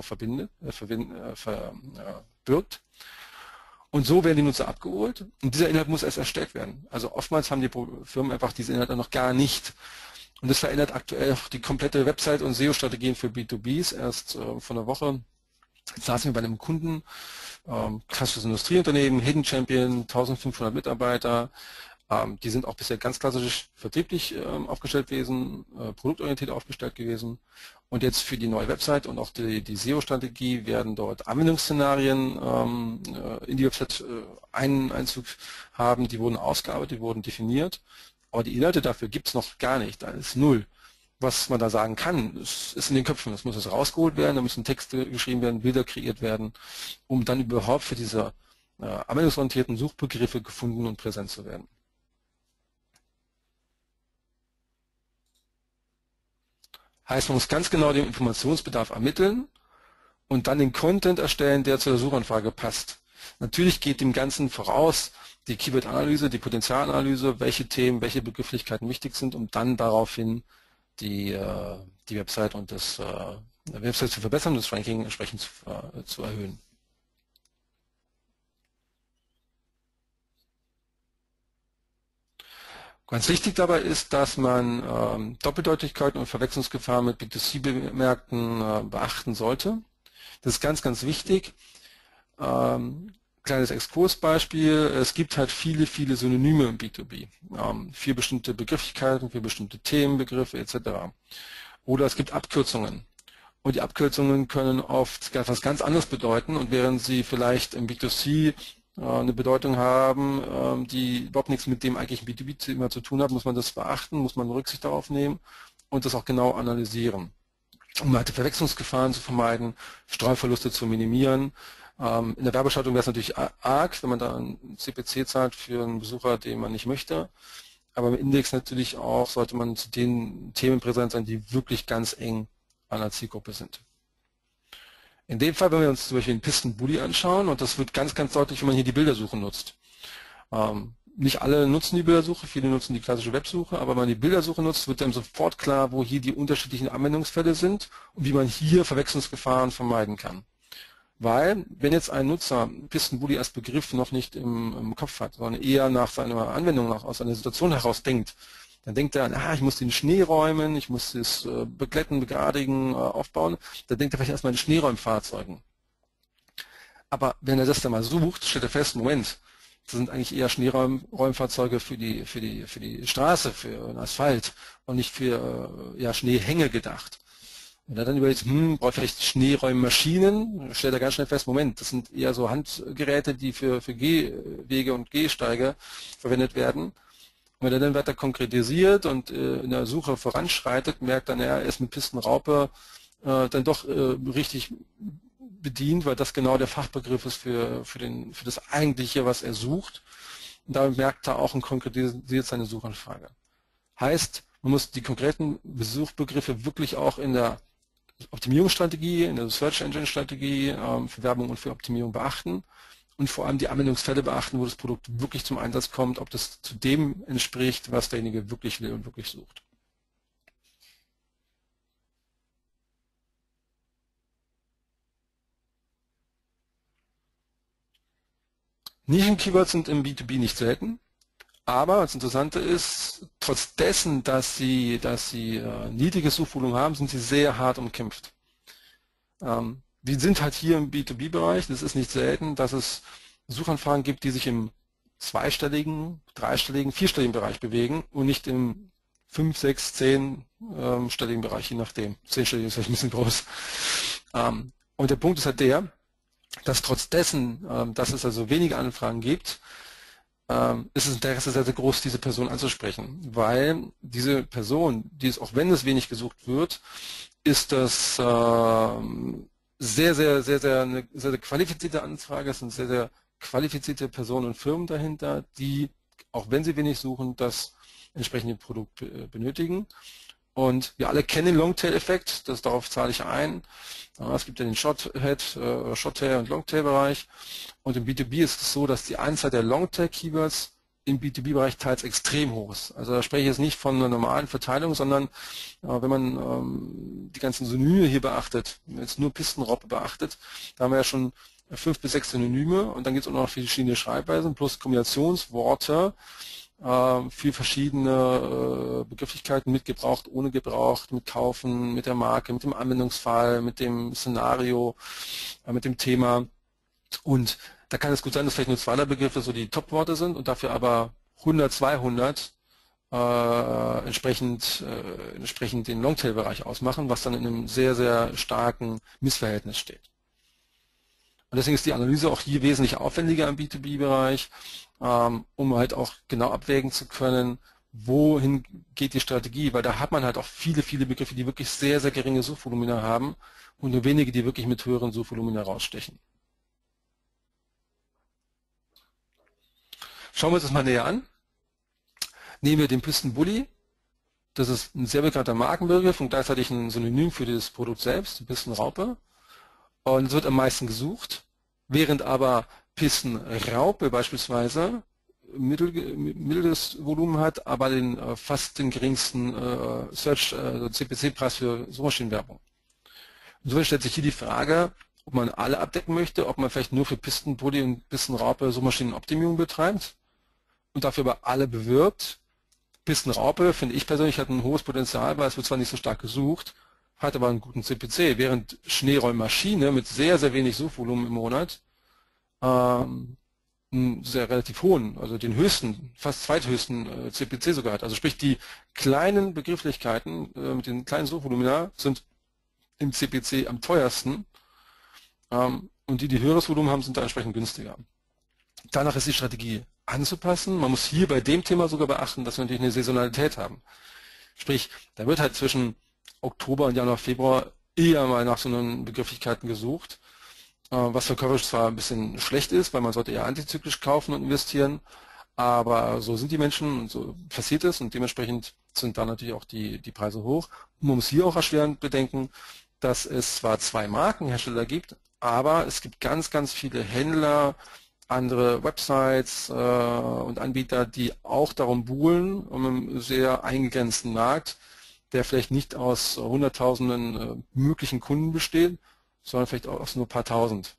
verbirgt. Und so werden die Nutzer abgeholt und dieser Inhalt muss erst erstellt werden. Also oftmals haben die Firmen einfach diese Inhalte noch gar nicht. Und das verändert aktuell auch die komplette Website- und SEO-Strategien für B2Bs. Erst vor einer Woche saßen wir bei einem Kunden, klassisches Industrieunternehmen, Hidden Champion, 1500 Mitarbeiter. Die sind auch bisher ganz klassisch vertrieblich aufgestellt gewesen, produktorientiert aufgestellt gewesen. Und jetzt für die neue Website und auch die SEO-Strategie werden dort Anwendungsszenarien in die Website einen Einzug haben. Die wurden ausgearbeitet, die wurden definiert. Aber die Inhalte dafür gibt es noch gar nicht. Da ist null. Was man da sagen kann, ist in den Köpfen. Das muss jetzt rausgeholt werden, da müssen Texte geschrieben werden, Bilder kreiert werden, um dann überhaupt für diese anwendungsorientierten Suchbegriffe gefunden und präsent zu werden. Heißt, man muss ganz genau den Informationsbedarf ermitteln und dann den Content erstellen, der zu der Suchanfrage passt. Natürlich geht dem Ganzen voraus die Keyword-Analyse, die Potenzialanalyse, welche Themen, welche Begrifflichkeiten wichtig sind, um dann daraufhin die Website und das Website zu verbessern und das Ranking entsprechend zu erhöhen. Ganz wichtig dabei ist, dass man Doppeldeutigkeiten und Verwechslungsgefahren mit B2C-Märkten beachten sollte. Das ist ganz, ganz wichtig. Kleines Exkursbeispiel, es gibt halt viele, viele Synonyme im B2B, für bestimmte Begrifflichkeiten, für bestimmte Themenbegriffe etc. Oder es gibt Abkürzungen. Und die Abkürzungen können oft etwas ganz anderes bedeuten und während sie vielleicht im B2C eine Bedeutung haben, die überhaupt nichts mit dem eigentlichen B2B-Thema zu tun hat, muss man das beachten, muss man Rücksicht darauf nehmen und das auch genau analysieren, um halt Verwechslungsgefahren zu vermeiden, Streuverluste zu minimieren. In der Werbeschaltung wäre es natürlich arg, wenn man da einen CPC zahlt für einen Besucher, den man nicht möchte. Aber im Index natürlich auch sollte man zu den Themen präsent sein, die wirklich ganz eng an der Zielgruppe sind. In dem Fall, wenn wir uns zum Beispiel den Pisten-Bully anschauen, und das wird ganz, ganz deutlich, wenn man hier die Bildersuche nutzt. Nicht alle nutzen die Bildersuche, viele nutzen die klassische Websuche, aber wenn man die Bildersuche nutzt, wird dann sofort klar, wo hier die unterschiedlichen Anwendungsfälle sind und wie man hier Verwechslungsgefahren vermeiden kann. Weil, wenn jetzt ein Nutzer Pisten-Bully als Begriff noch nicht im Kopf hat, sondern eher nach seiner Anwendung, aus einer Situation heraus denkt, dann denkt er, ich muss den Schnee räumen, ich muss das beglätten, begradigen, aufbauen. Dann denkt er vielleicht erstmal an Schneeräumfahrzeugen. Aber wenn er das dann mal sucht, stellt er fest, Moment, das sind eigentlich eher Schneeräumfahrzeuge für die Straße, für den Asphalt und nicht für Schneehänge gedacht. Wenn er dann überlegt, brauche ich vielleicht Schneeräummaschinen, stellt er ganz schnell fest, Moment, das sind eher so Handgeräte, die für Gehwege und Gehsteige verwendet werden. Und wenn er dann weiter konkretisiert und in der Suche voranschreitet, merkt dann, er ist mit Pistenraupe dann doch richtig bedient, weil das genau der Fachbegriff ist für das Eigentliche, was er sucht. Und damit merkt er auch und konkretisiert seine Suchanfrage. Heißt, man muss die konkreten Suchbegriffe wirklich auch in der Optimierungsstrategie, in der Search Engine Strategie für Werbung und für Optimierung beachten. Und vor allem die Anwendungsfälle beachten, wo das Produkt wirklich zum Einsatz kommt, ob das zu dem entspricht, was derjenige wirklich will und wirklich sucht. Nischen-Keywords sind im B2B nicht selten, aber das Interessante ist, trotz dessen, dass sie niedrige Suchvolumen haben, sind sie sehr hart umkämpft. Wir sind halt hier im B2B-Bereich, das ist nicht selten, dass es Suchanfragen gibt, die sich im zweistelligen, dreistelligen, vierstelligen Bereich bewegen und nicht im 5, 6, 10-stelligen Bereich, je nachdem. 10-stellig ist vielleicht ein bisschen groß. Und der Punkt ist halt der, dass trotz dessen, dass es also wenige Anfragen gibt, ist das Interesse sehr, sehr groß, diese Person anzusprechen, weil diese Person, auch wenn es wenig gesucht wird, ist das sehr, sehr, sehr, sehr eine sehr, sehr qualifizierte Anfrage. Es sind sehr, sehr qualifizierte Personen und Firmen dahinter, die, auch wenn sie wenig suchen, das entsprechende Produkt benötigen. Und wir alle kennen den Longtail-Effekt, darauf zahle ich ein. Es gibt ja den Shorttail- und Longtail-Bereich. Und im B2B ist es so, dass die Anzahl der Longtail-Keywords im B2B-Bereich teils extrem hoch ist. Also da spreche ich jetzt nicht von einer normalen Verteilung, sondern wenn man die ganzen Synonyme hier beachtet, wenn man jetzt nur Pistenraupe beachtet, da haben wir ja schon 5 bis 6 Synonyme und dann gibt es auch noch verschiedene Schreibweisen plus Kombinationsworte, viel verschiedene Begrifflichkeiten mit gebraucht, ohne gebraucht, mit kaufen, mit der Marke, mit dem Anwendungsfall, mit dem Szenario, mit dem Thema. Und da kann es gut sein, dass vielleicht nur 200 Begriffe so die Top-Worte sind und dafür aber 100, 200 entsprechend den Longtail-Bereich ausmachen, was dann in einem sehr, sehr starken Missverhältnis steht. Und deswegen ist die Analyse auch hier wesentlich aufwendiger im B2B-Bereich, um halt auch genau abwägen zu können, wohin geht die Strategie, weil da hat man halt auch viele, viele Begriffe, die wirklich sehr, sehr geringe Suchvolumina haben und nur wenige, die wirklich mit höheren Suchvolumina rausstechen. Schauen wir uns das mal näher an. Nehmen wir den Pistenbully. Das ist ein sehr bekannter Markenbegriff und gleichzeitig ein Synonym für das Produkt selbst, die Pistenraupe. Und es wird am meisten gesucht, während aber Pistenraupe beispielsweise mittleres Volumen hat, aber fast den geringsten CPC-Preis für Suchmaschinenwerbung. Insofern stellt sich hier die Frage, ob man alle abdecken möchte, ob man vielleicht nur für Pistenbully und Pistenraupe Suchmaschinenoptimierung betreibt und dafür aber alle bewirbt. Pistenraupe, finde ich persönlich, hat ein hohes Potenzial, weil es wird zwar nicht so stark gesucht, hat aber einen guten CPC, während Schneerollmaschine mit sehr, sehr wenig Suchvolumen im Monat einen sehr relativ hohen, also den höchsten, fast zweithöchsten CPC sogar hat. Also sprich, die kleinen Begrifflichkeiten mit den kleinen Suchvolumina sind im CPC am teuersten und die höheres Volumen haben, sind da entsprechend günstiger. Danach ist die Strategie anzupassen. Man muss hier bei dem Thema sogar beachten, dass wir natürlich eine Saisonalität haben. Sprich, da wird halt zwischen Oktober und Januar, Februar eher mal nach so einen Begrifflichkeiten gesucht, was verkäuferisch zwar ein bisschen schlecht ist, weil man sollte eher antizyklisch kaufen und investieren, aber so sind die Menschen und so passiert es und dementsprechend sind da natürlich auch die Preise hoch. Und man muss hier auch erschwerend bedenken, dass es zwar 2 Markenhersteller gibt, aber es gibt ganz, ganz viele Händler, andere Websites und Anbieter, die auch darum buhlen, um einen sehr eingegrenzten Markt, der vielleicht nicht aus Hunderttausenden möglichen Kunden besteht, sondern vielleicht aus nur ein paar Tausend.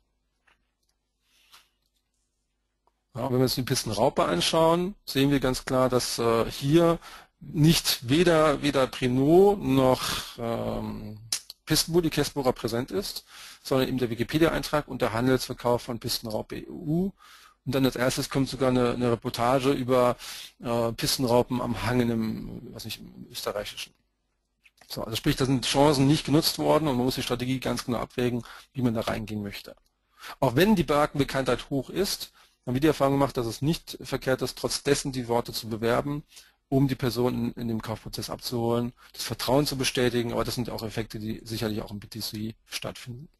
Ja, wenn wir uns die Pistenraupe anschauen, sehen wir ganz klar, dass hier nicht weder Prenot noch Pistenbully Kässbohrer präsent ist, sondern eben der Wikipedia-Eintrag und der Handelsverkauf von Pistenraupe EU. Und dann als erstes kommt sogar eine Reportage über Pistenraupen am Hang im Österreichischen. So, also sprich, da sind Chancen nicht genutzt worden und man muss die Strategie ganz genau abwägen, wie man da reingehen möchte. Auch wenn die Markenbekanntheit hoch ist, haben wir die Erfahrung gemacht, dass es nicht verkehrt ist, trotz dessen die Worte zu bewerben, um die Person in dem Kaufprozess abzuholen, das Vertrauen zu bestätigen, aber das sind auch Effekte, die sicherlich auch im B2C stattfinden.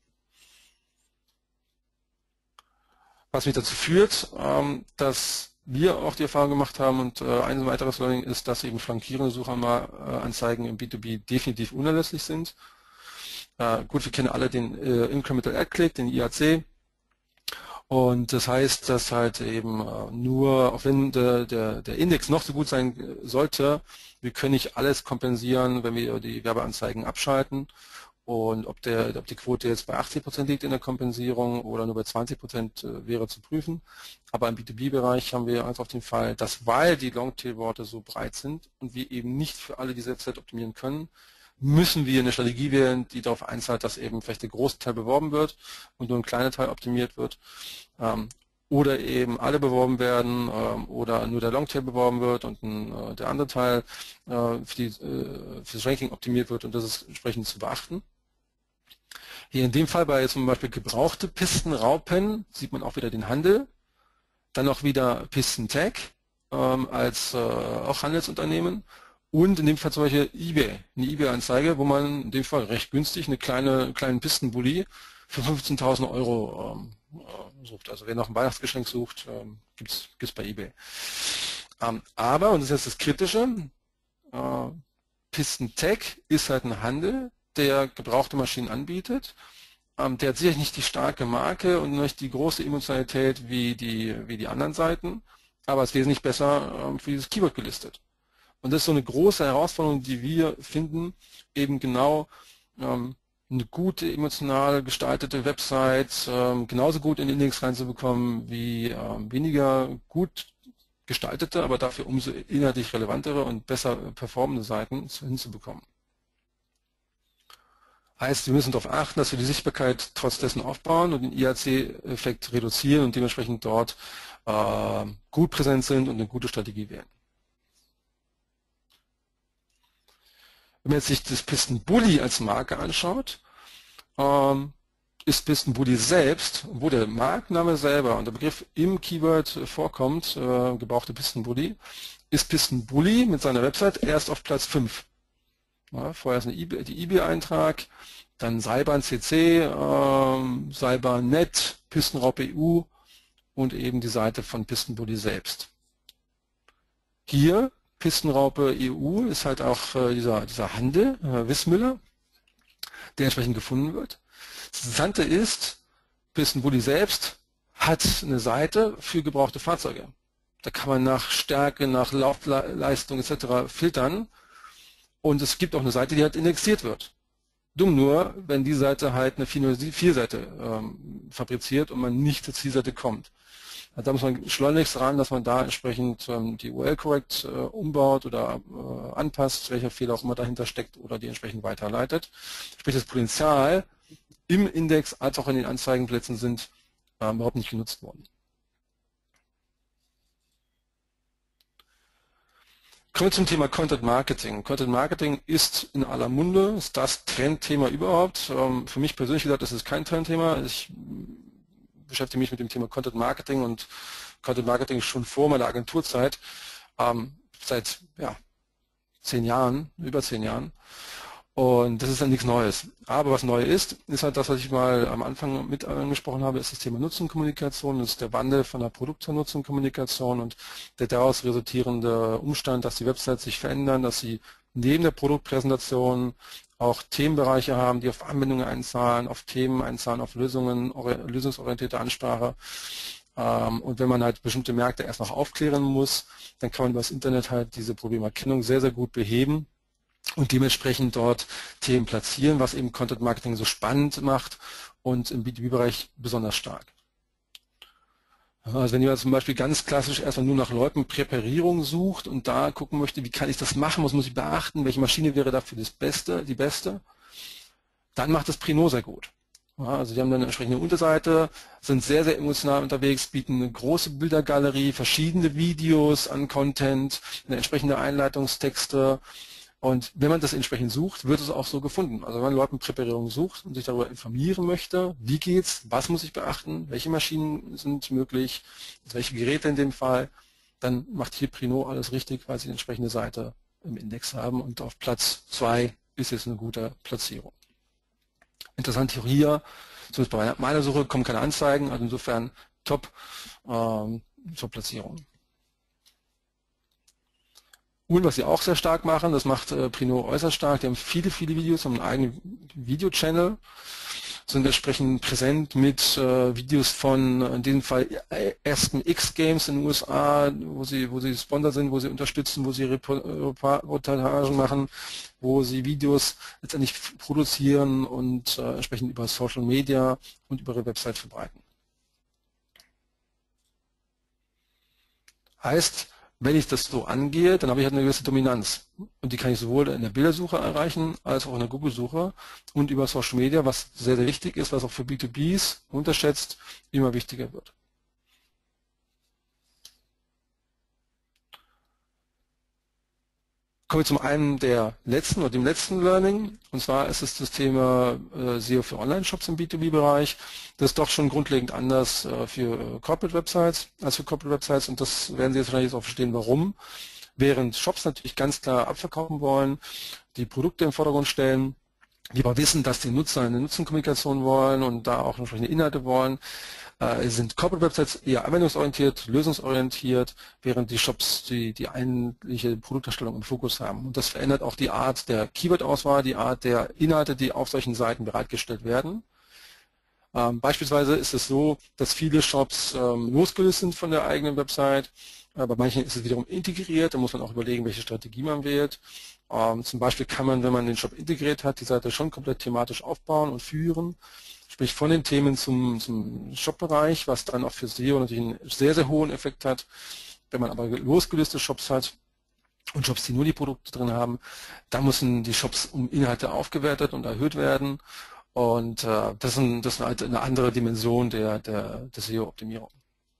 Was mich dazu führt, dass wir auch die Erfahrung gemacht haben und ein weiteres Learning ist, dass eben flankierende Suchanzeigen im B2B definitiv unerlässlich sind. Gut, wir kennen alle den Incremental Ad Click, den IAC. Und das heißt, dass halt eben nur, auch wenn der Index noch so gut sein sollte, wir können nicht alles kompensieren, wenn wir die Werbeanzeigen abschalten. Und ob die Quote jetzt bei 80% liegt in der Kompensierung oder nur bei 20% wäre zu prüfen. Aber im B2B-Bereich haben wir einfach den Fall, dass weil die Longtail-Worte so breit sind und wir eben nicht für alle diese Website optimieren können, müssen wir eine Strategie wählen, die darauf einzahlt, dass eben vielleicht der große Teil beworben wird und nur ein kleiner Teil optimiert wird. Oder eben alle beworben werden oder nur der Longtail beworben wird und der andere Teil für das Ranking optimiert wird und das ist entsprechend zu beachten. Hier in dem Fall bei zum Beispiel gebrauchte Pistenraupen sieht man auch wieder den Handel, dann auch wieder Pistentech als auch Handelsunternehmen und in dem Fall zum Beispiel eBay, eine eBay-Anzeige, wo man in dem Fall recht günstig einen kleinen Pistenbully für 15.000 Euro sucht. Also wer noch ein Weihnachtsgeschenk sucht, gibt's bei eBay. Aber, und das ist jetzt das Kritische, Pistentech ist halt ein Handel, der gebrauchte Maschinen anbietet. Der hat sicherlich nicht die starke Marke und nicht die große Emotionalität wie die anderen Seiten, aber ist wesentlich besser für dieses Keyword gelistet. Und das ist so eine große Herausforderung, die wir finden, eben genau eine gute, emotional gestaltete Website genauso gut in den Index reinzubekommen wie weniger gut gestaltete, aber dafür umso inhaltlich relevantere und besser performende Seiten hinzubekommen. Heißt, wir müssen darauf achten, dass wir die Sichtbarkeit trotz dessen aufbauen und den IAC-Effekt reduzieren und dementsprechend dort gut präsent sind und eine gute Strategie wählen. Wenn man jetzt sich das PistenBully als Marke anschaut, ist PistenBully selbst, wo der Markenname selber und der Begriff im Keyword vorkommt, gebrauchte PistenBully, ist PistenBully mit seiner Website erst auf Platz 5. Ja, vorher ist die eBay-Eintrag, dann Seilbahn CC, Seilbahn.net, Pistenraub EU und eben die Seite von PistenBully selbst. Hier, Pistenraupe EU, ist halt auch dieser Handel, Wissmüller, der entsprechend gefunden wird. Das Interessante ist, PistenBully selbst hat eine Seite für gebrauchte Fahrzeuge. Da kann man nach Stärke, nach Laufleistung etc. filtern. Und es gibt auch eine Seite, die halt indexiert wird. Dumm nur, wenn die Seite halt eine 404-Seite fabriziert und man nicht zur Zielseite kommt. Da muss man schleunigst ran, dass man da entsprechend die URL korrekt umbaut oder anpasst, welcher Fehler auch immer dahinter steckt oder die entsprechend weiterleitet. Sprich, das Potenzial im Index als auch in den Anzeigenplätzen sind überhaupt nicht genutzt worden. Kommen wir zum Thema Content Marketing. Content Marketing ist in aller Munde, ist das Trendthema überhaupt. Für mich persönlich gesagt, das ist kein Trendthema. Ich beschäftige mich mit dem Thema Content Marketing und Content Marketing schon vor meiner Agenturzeit, seit 10 Jahren, über 10 Jahren. Und das ist dann nichts Neues. Aber was neu ist halt das, was ich mal am Anfang mit angesprochen habe, ist das Thema Nutzenkommunikation. Das ist der Wandel von der Produkt zur Nutzenkommunikation und der daraus resultierende Umstand, dass die Websites sich verändern, dass sie neben der Produktpräsentation auch Themenbereiche haben, die auf Anwendungen einzahlen, auf Themen einzahlen, auf Lösungen, lösungsorientierte Ansprache. Und wenn man halt bestimmte Märkte erst noch aufklären muss, dann kann man über das Internet halt diese Problemerkennung sehr, sehr gut beheben und dementsprechend dort Themen platzieren, was eben Content Marketing so spannend macht und im B2B-Bereich besonders stark. Also wenn jemand zum Beispiel ganz klassisch erstmal nur nach Loipen-Präparierung sucht und da gucken möchte, wie kann ich das machen, was muss ich beachten, welche Maschine wäre dafür die beste, dann macht das Prino sehr gut. Ja, also die haben dann eine entsprechende Unterseite, sind sehr, sehr emotional unterwegs, bieten eine große Bildergalerie, verschiedene Videos an Content, eine entsprechende Einleitungstexte. Und wenn man das entsprechend sucht, wird es auch so gefunden. Also wenn man Loipen-Präparierung sucht und sich darüber informieren möchte, wie geht's, was muss ich beachten, welche Maschinen sind möglich, welche Geräte in dem Fall, dann macht hier Prino alles richtig, weil sie die entsprechende Seite im Index haben und auf Platz 2 ist jetzt eine gute Platzierung. Interessant hier, zumindest bei meiner Suche kommen keine Anzeigen, also insofern top zur Platzierung. Und was sie auch sehr stark machen, das macht Prino äußerst stark, die haben viele, viele Videos, haben einen eigenen Video-Channel, sind entsprechend präsent mit Videos von, in diesem Fall, ersten X-Games in den USA, wo sie Sponsor sind, wo sie unterstützen, wo sie Reportagen machen, wo sie Videos letztendlich produzieren und entsprechend über Social Media und über ihre Website verbreiten. Heißt, wenn ich das so angehe, dann habe ich halt eine gewisse Dominanz. Und die kann ich sowohl in der Bildersuche erreichen, als auch in der Google-Suche und über Social Media, was sehr, sehr wichtig ist, was auch für B2Bs unterschätzt immer wichtiger wird. Kommen wir zum einen dem letzten Learning, und zwar ist es das Thema SEO für Online-Shops im B2B-Bereich. Das ist doch schon grundlegend anders für Corporate-Websites als für Corporate-Websites, und das werden Sie jetzt wahrscheinlich auch verstehen, warum. Während Shops natürlich ganz klar abverkaufen wollen, die Produkte im Vordergrund stellen, die aber wissen, dass die Nutzer eine Nutzenkommunikation wollen und da auch entsprechende Inhalte wollen, sind Corporate Websites eher anwendungsorientiert, lösungsorientiert, während die Shops die eigentliche Produktdarstellung im Fokus haben. Und das verändert auch die Art der Keyword-Auswahl, die Art der Inhalte, die auf solchen Seiten bereitgestellt werden. Beispielsweise ist es so, dass viele Shops losgelöst sind von der eigenen Website. Bei manchen ist es wiederum integriert, da muss man auch überlegen, welche Strategie man wählt. Zum Beispiel kann man, wenn man den Shop integriert hat, die Seite schon komplett thematisch aufbauen und führen, sprich von den Themen zum Shop-Bereich, was dann auch für SEO natürlich einen sehr, sehr hohen Effekt hat. Wenn man aber losgelöste Shops hat und Shops, die nur die Produkte drin haben, dann müssen die Shops um Inhalte aufgewertet und erhöht werden. Und das ist halt eine andere Dimension der SEO-Optimierung.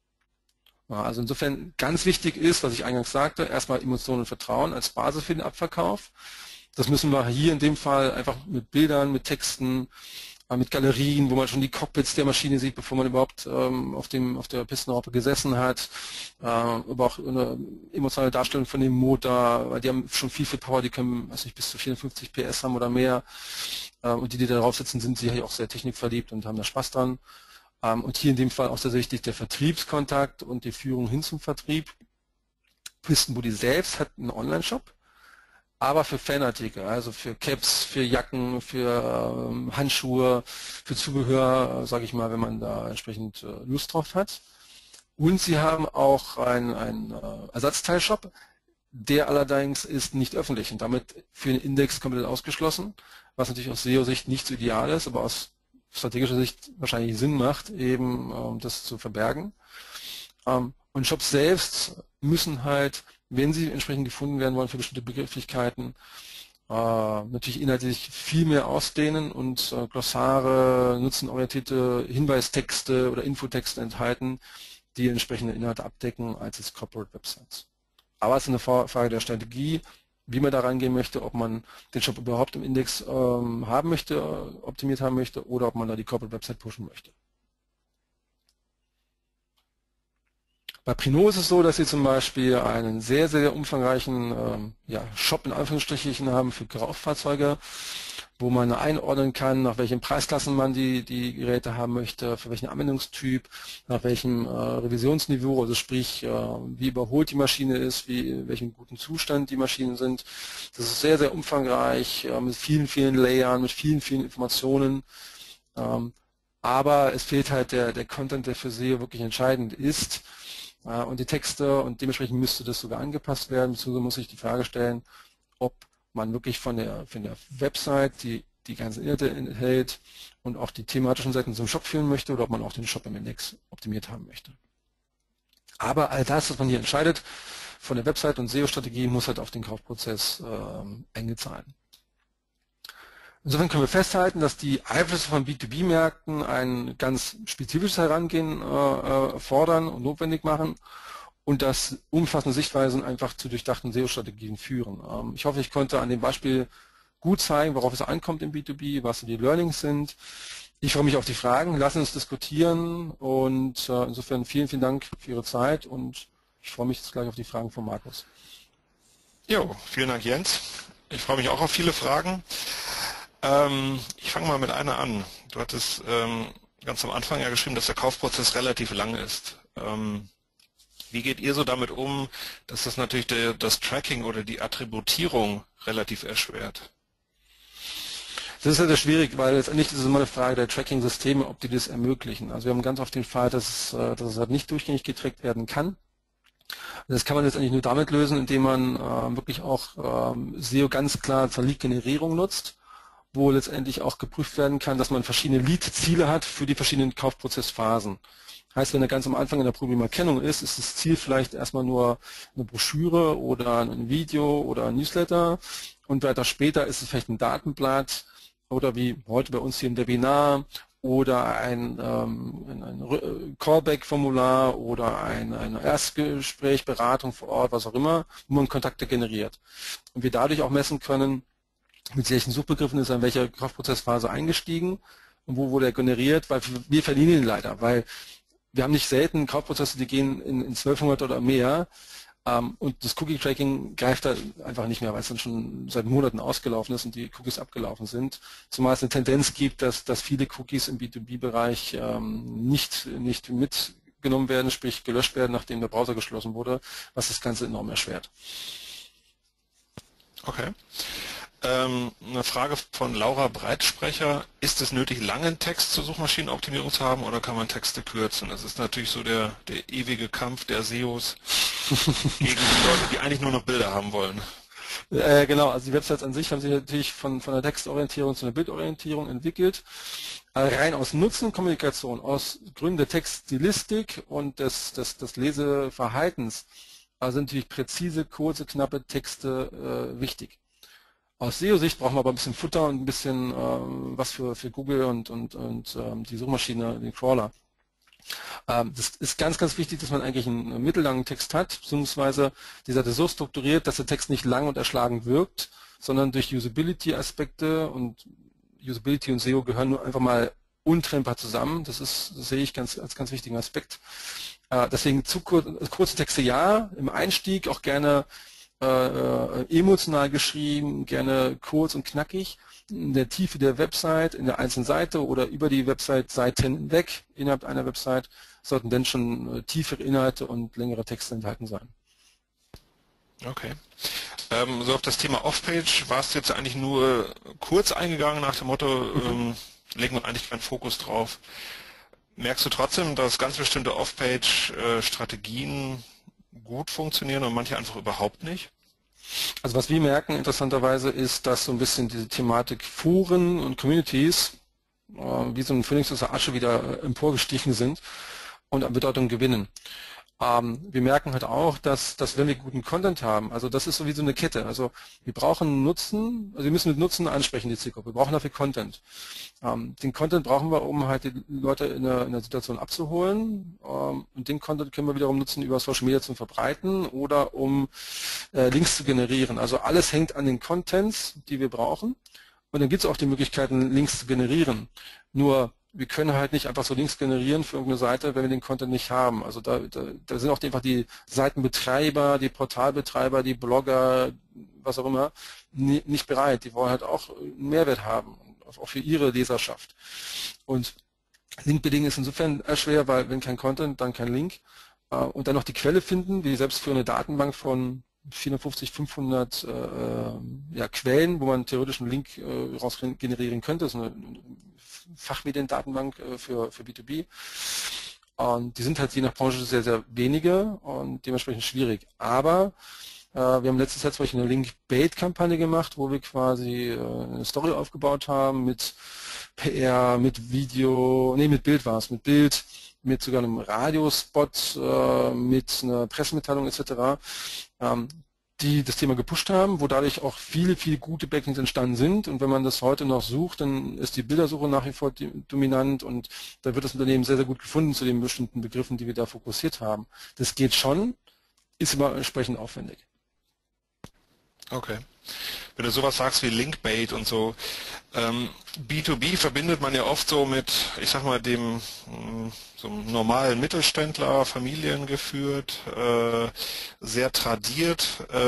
Also insofern ganz wichtig ist, was ich eingangs sagte, erstmal Emotionen und Vertrauen als Basis für den Abverkauf. Das müssen wir hier in dem Fall einfach mit Bildern, mit Texten, mit Galerien, wo man schon die Cockpits der Maschine sieht, bevor man überhaupt auf der Pistenraupe gesessen hat, aber auch eine emotionale Darstellung von dem Motor, weil die haben schon viel Power, die können, weiß nicht, bis zu 54 PS haben oder mehr, und die da drauf sitzen, sind sicherlich auch sehr technikverliebt und haben da Spaß dran. Und hier in dem Fall auch sehr wichtig der Vertriebskontakt und die Führung hin zum Vertrieb. Pistenbuddy selbst hat einen Online-Shop, aber für Fanartikel, also für Caps, für Jacken, für Handschuhe, für Zubehör, sage ich mal, wenn man da entsprechend Lust drauf hat. Und sie haben auch einen Ersatzteilshop, der allerdings ist nicht öffentlich und damit für den Index komplett ausgeschlossen, was natürlich aus SEO-Sicht nicht so ideal ist, aber aus strategischer Sicht wahrscheinlich Sinn macht, eben das zu verbergen. Und Shops selbst müssen halt, wenn sie entsprechend gefunden werden wollen für bestimmte Begrifflichkeiten, natürlich inhaltlich viel mehr ausdehnen und Glossare, nutzenorientierte Hinweistexte oder Infotexte enthalten, die entsprechende Inhalte abdecken als jetzt Corporate Websites. Aber es ist eine Frage der Strategie, wie man da rangehen möchte, ob man den Shop überhaupt im Index haben möchte, optimiert haben möchte, oder ob man da die Corporate Website pushen möchte. Bei Prino ist es so, dass sie zum Beispiel einen sehr, sehr umfangreichen Shop in Anführungsstrichen haben für Kraftfahrzeuge, wo man einordnen kann, nach welchen Preisklassen man die Geräte haben möchte, für welchen Anwendungstyp, nach welchem Revisionsniveau, also sprich, wie überholt die Maschine ist, in welchem guten Zustand die Maschinen sind. Das ist sehr, sehr umfangreich, mit vielen, vielen Layern, mit vielen, vielen Informationen. Aber es fehlt halt der Content, der für SEO wirklich entscheidend ist. Und die Texte, und dementsprechend müsste das sogar angepasst werden, beziehungsweise muss ich die Frage stellen, ob man wirklich von der Website die ganzen Inhalte enthält und auch die thematischen Seiten zum Shop führen möchte oder ob man auch den Shop im Index optimiert haben möchte. Aber all das, was man hier entscheidet, von der Website und SEO-Strategie, muss halt auf den Kaufprozess eingezahlt. Insofern können wir festhalten, dass die Einflüsse von B2B-Märkten ein ganz spezifisches Herangehen fordern und notwendig machen und dass umfassende Sichtweisen einfach zu durchdachten SEO-Strategien führen. Ich hoffe, ich konnte an dem Beispiel gut zeigen, worauf es ankommt im B2B, was so die Learnings sind. Ich freue mich auf die Fragen, lassen uns diskutieren und insofern vielen, vielen Dank für Ihre Zeit und ich freue mich jetzt gleich auf die Fragen von Markus. Jo, vielen Dank, Jens. Ich freue mich auch auf viele Fragen. Ich fange mal mit einer an. Du hattest ganz am Anfang ja geschrieben, dass der Kaufprozess relativ lang ist. Wie geht ihr so damit um, dass das natürlich das Tracking oder die Attributierung relativ erschwert? Das ist ja halt schwierig, weil letztendlich ist es immer eine Frage der Tracking-Systeme, ob die das ermöglichen. Also wir haben ganz oft den Fall, dass es halt nicht durchgängig getrackt werden kann. Das kann man letztendlich nur damit lösen, indem man wirklich auch SEO ganz klar zur Lead-Generierung nutzt, wo letztendlich auch geprüft werden kann, dass man verschiedene Lead-Ziele hat für die verschiedenen Kaufprozessphasen. Heißt, wenn er ganz am Anfang in der Problemerkennung ist das Ziel vielleicht erstmal nur eine Broschüre oder ein Video oder ein Newsletter und weiter später ist es vielleicht ein Datenblatt oder wie heute bei uns hier im Webinar oder ein Callback-Formular oder ein Erstgespräch, Beratung vor Ort, was auch immer, wo man Kontakte generiert. Und wir dadurch auch messen können, mit welchen Suchbegriffen ist er in welcher Kaufprozessphase eingestiegen und wo wurde er generiert, weil wir verlieren ihn leider, weil wir haben nicht selten Kaufprozesse, die gehen in 12 Monate oder mehr Und das Cookie-Tracking greift da einfach nicht mehr, weil es dann schon seit Monaten ausgelaufen ist und die Cookies abgelaufen sind. Zumal es eine Tendenz gibt, dass viele Cookies im B2B-Bereich nicht mitgenommen werden, sprich gelöscht werden, nachdem der Browser geschlossen wurde, was das Ganze enorm erschwert. Okay. Eine Frage von Laura Breitsprecher. Ist es nötig, langen Text zur Suchmaschinenoptimierung zu haben oder kann man Texte kürzen? Das ist natürlich so der ewige Kampf der SEOs gegen die Leute, die eigentlich nur noch Bilder haben wollen. Genau, also die Websites an sich haben sich natürlich von der Textorientierung zu einer Bildorientierung entwickelt. Rein aus Nutzen und Kommunikation, aus Gründen der Textstilistik und des Leseverhaltens sind natürlich präzise, kurze, knappe Texte wichtig. Aus SEO-Sicht brauchen wir aber ein bisschen Futter und ein bisschen was für Google und die Suchmaschine, den Crawler. Das ist ganz, ganz wichtig, dass man eigentlich einen mittellangen Text hat, beziehungsweise die Seite so strukturiert, dass der Text nicht lang und erschlagend wirkt, sondern durch Usability-Aspekte, und Usability und SEO gehören nur einfach mal untrennbar zusammen. Das sehe ich als ganz wichtigen Aspekt. Deswegen kurze Texte ja, im Einstieg auch gerne emotional geschrieben, gerne kurz und knackig, in der Tiefe der Website, in der einzelnen Seite oder über die Website-Seiten hinweg innerhalb einer Website sollten dann schon tiefere Inhalte und längere Texte enthalten sein. Okay. So auf das Thema Off-Page warst du jetzt eigentlich nur kurz eingegangen nach dem Motto, legen wir eigentlich keinen Fokus drauf. Merkst du trotzdem, dass ganz bestimmte Off-Page-Strategien gut funktionieren und manche einfach überhaupt nicht? Also was wir merken interessanterweise ist, dass so ein bisschen diese Thematik Foren und Communities wie so ein Phönix aus der Asche wieder emporgestiegen sind und an Bedeutung gewinnen. Wir merken halt auch, dass wenn wir guten Content haben, also das ist so wie so eine Kette, also wir brauchen Nutzen, also wir müssen mit Nutzen ansprechen, die Zielgruppe, wir brauchen dafür Content. Den Content brauchen wir, um halt die Leute in einer Situation abzuholen, und den Content können wir wiederum nutzen, über Social Media zu verbreiten oder um Links zu generieren. Also alles hängt an den Contents, die wir brauchen, und dann gibt es auch die Möglichkeiten, Links zu generieren. Nur wir können halt nicht einfach so Links generieren für irgendeine Seite, wenn wir den Content nicht haben. Also da sind auch einfach die Seitenbetreiber, die Portalbetreiber, die Blogger, was auch immer, nicht bereit. Die wollen halt auch einen Mehrwert haben, auch für ihre Leserschaft. Und Linkbuilding ist insofern schwer, weil wenn kein Content, dann kein Link. Und dann noch die Quelle finden, wie selbst für eine Datenbank von 450, 500 Quellen, wo man theoretisch einen Link raus generieren könnte. Das ist eine Fachmediendatenbank für B2B. Und die sind halt je nach Branche sehr, sehr wenige und dementsprechend schwierig. Aber wir haben letztes Jahr zum Beispiel eine Link-Bait-Kampagne gemacht, wo wir quasi eine Story aufgebaut haben mit PR, mit Video, mit Bild war es, mit Bild, mit sogar einem Radiospot, mit einer Pressemitteilung etc., die das Thema gepusht haben, wo dadurch auch viele gute Backlinks entstanden sind. Und wenn man das heute noch sucht, dann ist die Bildersuche nach wie vor dominant und da wird das Unternehmen sehr, sehr gut gefunden zu den bestimmten Begriffen, die wir da fokussiert haben. Das geht schon, ist aber entsprechend aufwendig. Okay. Wenn du sowas sagst wie Linkbait und so, B2B verbindet man ja oft so mit, ich sag mal, dem so einem normalen Mittelständler, familiengeführt, sehr tradiert,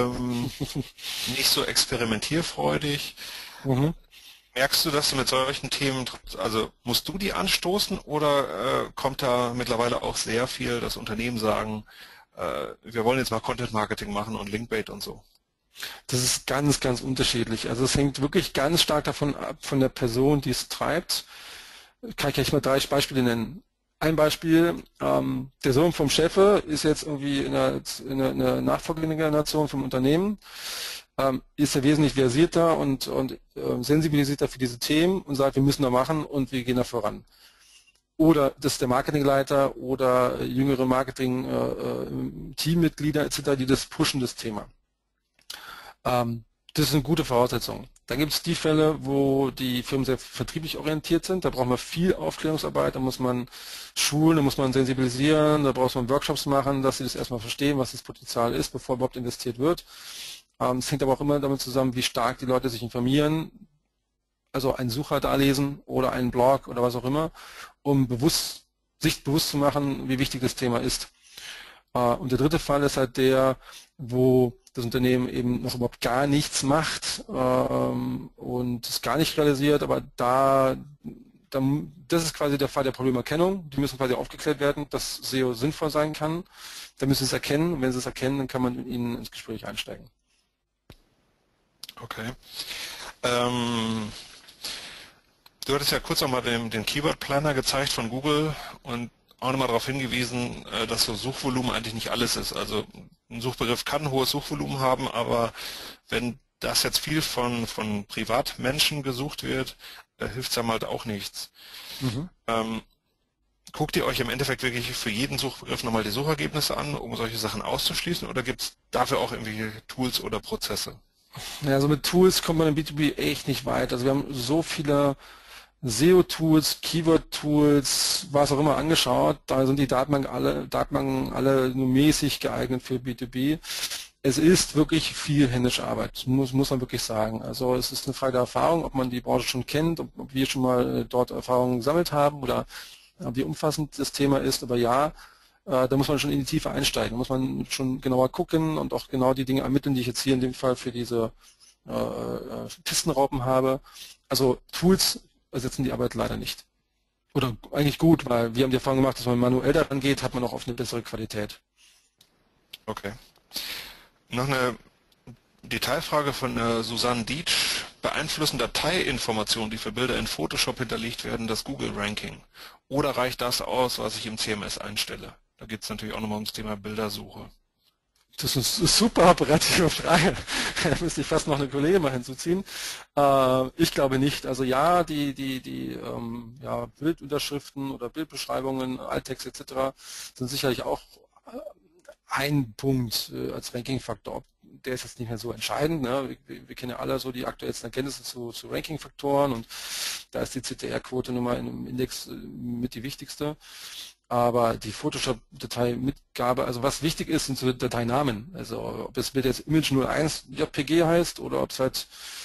nicht so experimentierfreudig. Merkst du, dass du mit solchen Themen, also musst du die anstoßen oder kommt da mittlerweile auch sehr viel, dass Unternehmen sagen, wir wollen jetzt mal Content Marketing machen und Linkbait und so? Das ist ganz, ganz unterschiedlich. Also es hängt wirklich ganz stark davon ab, von der Person, die es treibt. Kann ich gleich mal 3 Beispiele nennen. Ein Beispiel, der Sohn vom Chef ist jetzt irgendwie in einer nachfolgenden Generation vom Unternehmen, ist er wesentlich versierter und sensibilisierter für diese Themen und sagt, wir müssen da machen und wir gehen da voran. Oder das ist der Marketingleiter oder jüngere Marketing-Teammitglieder etc., die das pushen, das Thema. Das ist eine gute Voraussetzung. Dann gibt es die Fälle, wo die Firmen sehr vertrieblich orientiert sind. Da braucht man viel Aufklärungsarbeit, da muss man schulen, da muss man sensibilisieren, da braucht man Workshops machen, dass sie das erstmal verstehen, was das Potenzial ist, bevor überhaupt investiert wird. Es hängt aber auch immer damit zusammen, wie stark die Leute sich informieren, also einen Sucher da lesen oder einen Blog oder was auch immer, um sich bewusst zu machen, wie wichtig das Thema ist. Und der dritte Fall ist halt der, wo das Unternehmen eben noch überhaupt gar nichts macht und es gar nicht realisiert, aber das ist quasi der Fall der Problemerkennung. Die müssen quasi aufgeklärt werden, dass SEO sinnvoll sein kann. Da müssen sie es erkennen und wenn sie es erkennen, dann kann man mit ihnen ins Gespräch einsteigen. Okay. Du hattest ja kurz nochmal den Keyword Planner gezeigt von Google und auch nochmal darauf hingewiesen, dass so Suchvolumen eigentlich nicht alles ist. Also ein Suchbegriff kann ein hohes Suchvolumen haben, aber wenn das jetzt viel von Privatmenschen gesucht wird, hilft es einem halt auch nichts. Mhm. Guckt ihr euch im Endeffekt wirklich für jeden Suchbegriff nochmal die Suchergebnisse an, um solche Sachen auszuschließen, oder gibt es dafür auch irgendwelche Tools oder Prozesse? Ja, also mit Tools kommt man im B2B echt nicht weit. Also wir haben so viele SEO-Tools, Keyword-Tools, was auch immer angeschaut. Da sind die Datenbanken alle nur mäßig geeignet für B2B. Es ist wirklich viel händische Arbeit, muss man wirklich sagen. Also es ist eine Frage der Erfahrung, ob man die Branche schon kennt, ob wir schon mal dort Erfahrungen gesammelt haben oder wie umfassend das Thema ist. Aber ja, da muss man schon in die Tiefe einsteigen, muss man schon genauer gucken und auch genau die Dinge ermitteln, die ich jetzt hier in dem Fall für diese Pistenraupen habe. Also Tools ersetzen die Arbeit leider nicht. Oder eigentlich gut, weil wir haben die Erfahrung gemacht, dass man manuell daran geht, hat man auch oft eine bessere Qualität. Okay. Noch eine Detailfrage von Susanne Dietsch. Beeinflussen Dateiinformationen, die für Bilder in Photoshop hinterlegt werden, das Google-Ranking? Oder reicht das aus, was ich im CMS einstelle? Da geht es natürlich auch nochmal ums Thema Bildersuche. Das ist eine super operative Frage. Da müsste ich fast noch eine Kollegin mal hinzuziehen. Ich glaube nicht. Also ja, die Bildunterschriften oder Bildbeschreibungen, Alttext etc. sind sicherlich auch ein Punkt als Ranking-Faktor. Der ist jetzt nicht mehr so entscheidend. Ne? Wir kennen ja alle so die aktuellsten Erkenntnisse zu Ranking-Faktoren und da ist die CTR-Quote nun mal im Index mit die wichtigste. Aber die Photoshop-Dateimitgabe, also was wichtig ist, sind so Dateinamen. Also ob das Bild jetzt Image01 JPG heißt oder ob es halt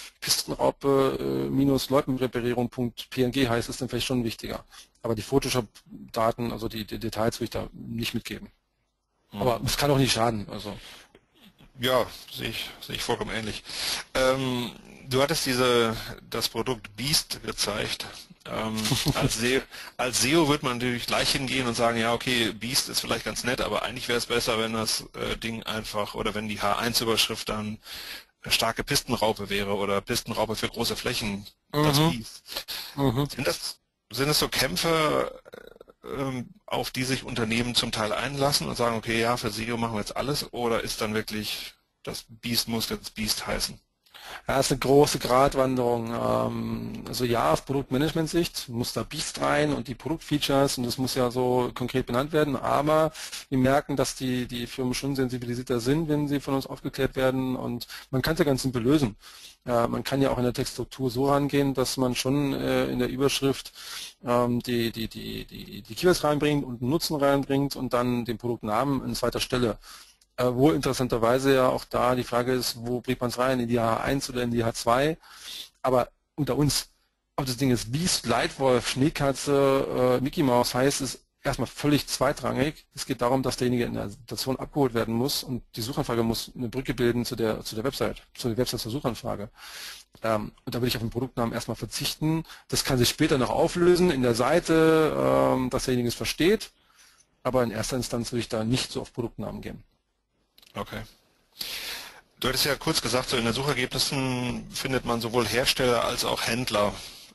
Pistenraupe-Loipenreparierung.png heißt, ist dann vielleicht schon wichtiger. Aber die Photoshop-Daten, also die Details will ich da nicht mitgeben. Aber es kann auch nicht schaden. Also. Ja, sehe ich vollkommen ähnlich. Du hattest das Produkt Beast gezeigt. Als SEO wird man natürlich gleich hingehen und sagen, ja okay, Beast ist vielleicht ganz nett, aber eigentlich wäre es besser, wenn das Ding einfach oder wenn die H1-Überschrift dann starke Pistenraupe wäre oder Pistenraupe für große Flächen, das Beast. Sind das so Kämpfe, auf die sich Unternehmen zum Teil einlassen und sagen, okay, ja, für SEO machen wir jetzt alles, oder ist dann wirklich, das Beast muss jetzt Beast heißen? Ja, ist eine große Gratwanderung. Also ja, auf Produktmanagement-Sicht muss da Beast rein und die Produktfeatures und das muss ja so konkret benannt werden, aber wir merken, dass die Firmen schon sensibilisierter sind, wenn sie von uns aufgeklärt werden und man kann es ja ganz simpel lösen. Man kann ja auch in der Textstruktur so rangehen, dass man schon in der Überschrift die Keywords reinbringt und einen Nutzen reinbringt und dann den Produktnamen an zweiter Stelle. Wo interessanterweise ja auch da die Frage ist, wo bringt man es rein, in die H1 oder in die H2, aber unter uns, ob das Ding jetzt Beast, Leitwolf, Schneekatze, Mickey Mouse heißt, ist erstmal völlig zweitrangig. Es geht darum, dass derjenige in der Station abgeholt werden muss und die Suchanfrage muss eine Brücke bilden zu der Website, zur Suchanfrage. Und da will ich auf den Produktnamen erstmal verzichten. Das kann sich später noch auflösen in der Seite, dass derjenige es versteht, aber in erster Instanz will ich da nicht so auf Produktnamen gehen. Okay. Du hattest ja kurz gesagt, so in den Suchergebnissen findet man sowohl Hersteller als auch Händler.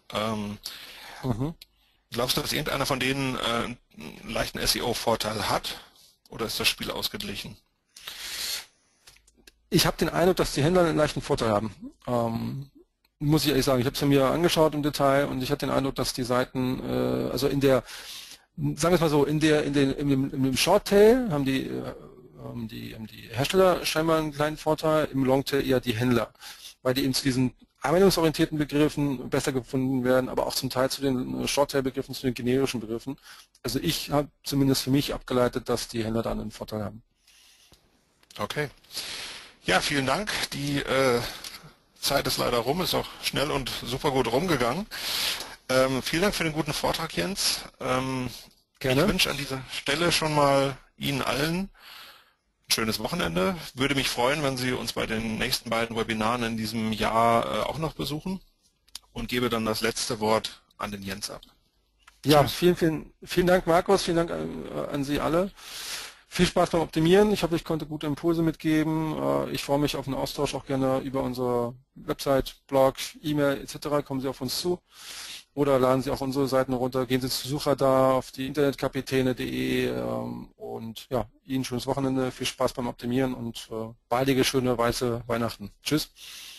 Glaubst du, dass irgendeiner von denen einen leichten SEO-Vorteil hat, oder ist das Spiel ausgeglichen? Ich habe den Eindruck, dass die Händler einen leichten Vorteil haben. Muss ich ehrlich sagen, ich habe es mir angeschaut im Detail und ich hatte den Eindruck, dass die Seiten, also in der, sagen wir es mal so, in dem Shorttail haben die Hersteller scheinbar einen kleinen Vorteil, im Longtail eher die Händler, weil die eben zu diesen anwendungsorientierten Begriffen besser gefunden werden, aber auch zum Teil zu den Shorttail-Begriffen, zu den generischen Begriffen. Also ich habe zumindest für mich abgeleitet, dass die Händler da einen Vorteil haben. Okay. Ja, vielen Dank. Die Zeit ist leider rum, ist auch schnell und super gut rumgegangen. Vielen Dank für den guten Vortrag, Jens. Gerne. Ich wünsche an dieser Stelle schon mal Ihnen allen schönes Wochenende. Würde mich freuen, wenn Sie uns bei den nächsten beiden Webinaren in diesem Jahr auch noch besuchen und gebe dann das letzte Wort an den Jens ab. Ja, vielen Dank, Markus, vielen Dank an Sie alle. Viel Spaß beim Optimieren. Ich hoffe, ich konnte gute Impulse mitgeben. Ich freue mich auf einen Austausch auch gerne über unsere Website, Blog, E-Mail etc. Kommen Sie auf uns zu oder laden Sie auch unsere Seiten runter. Gehen Sie zu Suchradar auf die internetkapitäne.de und ja, Ihnen schönes Wochenende, viel Spaß beim Optimieren und baldige schöne weiße Weihnachten. Tschüss.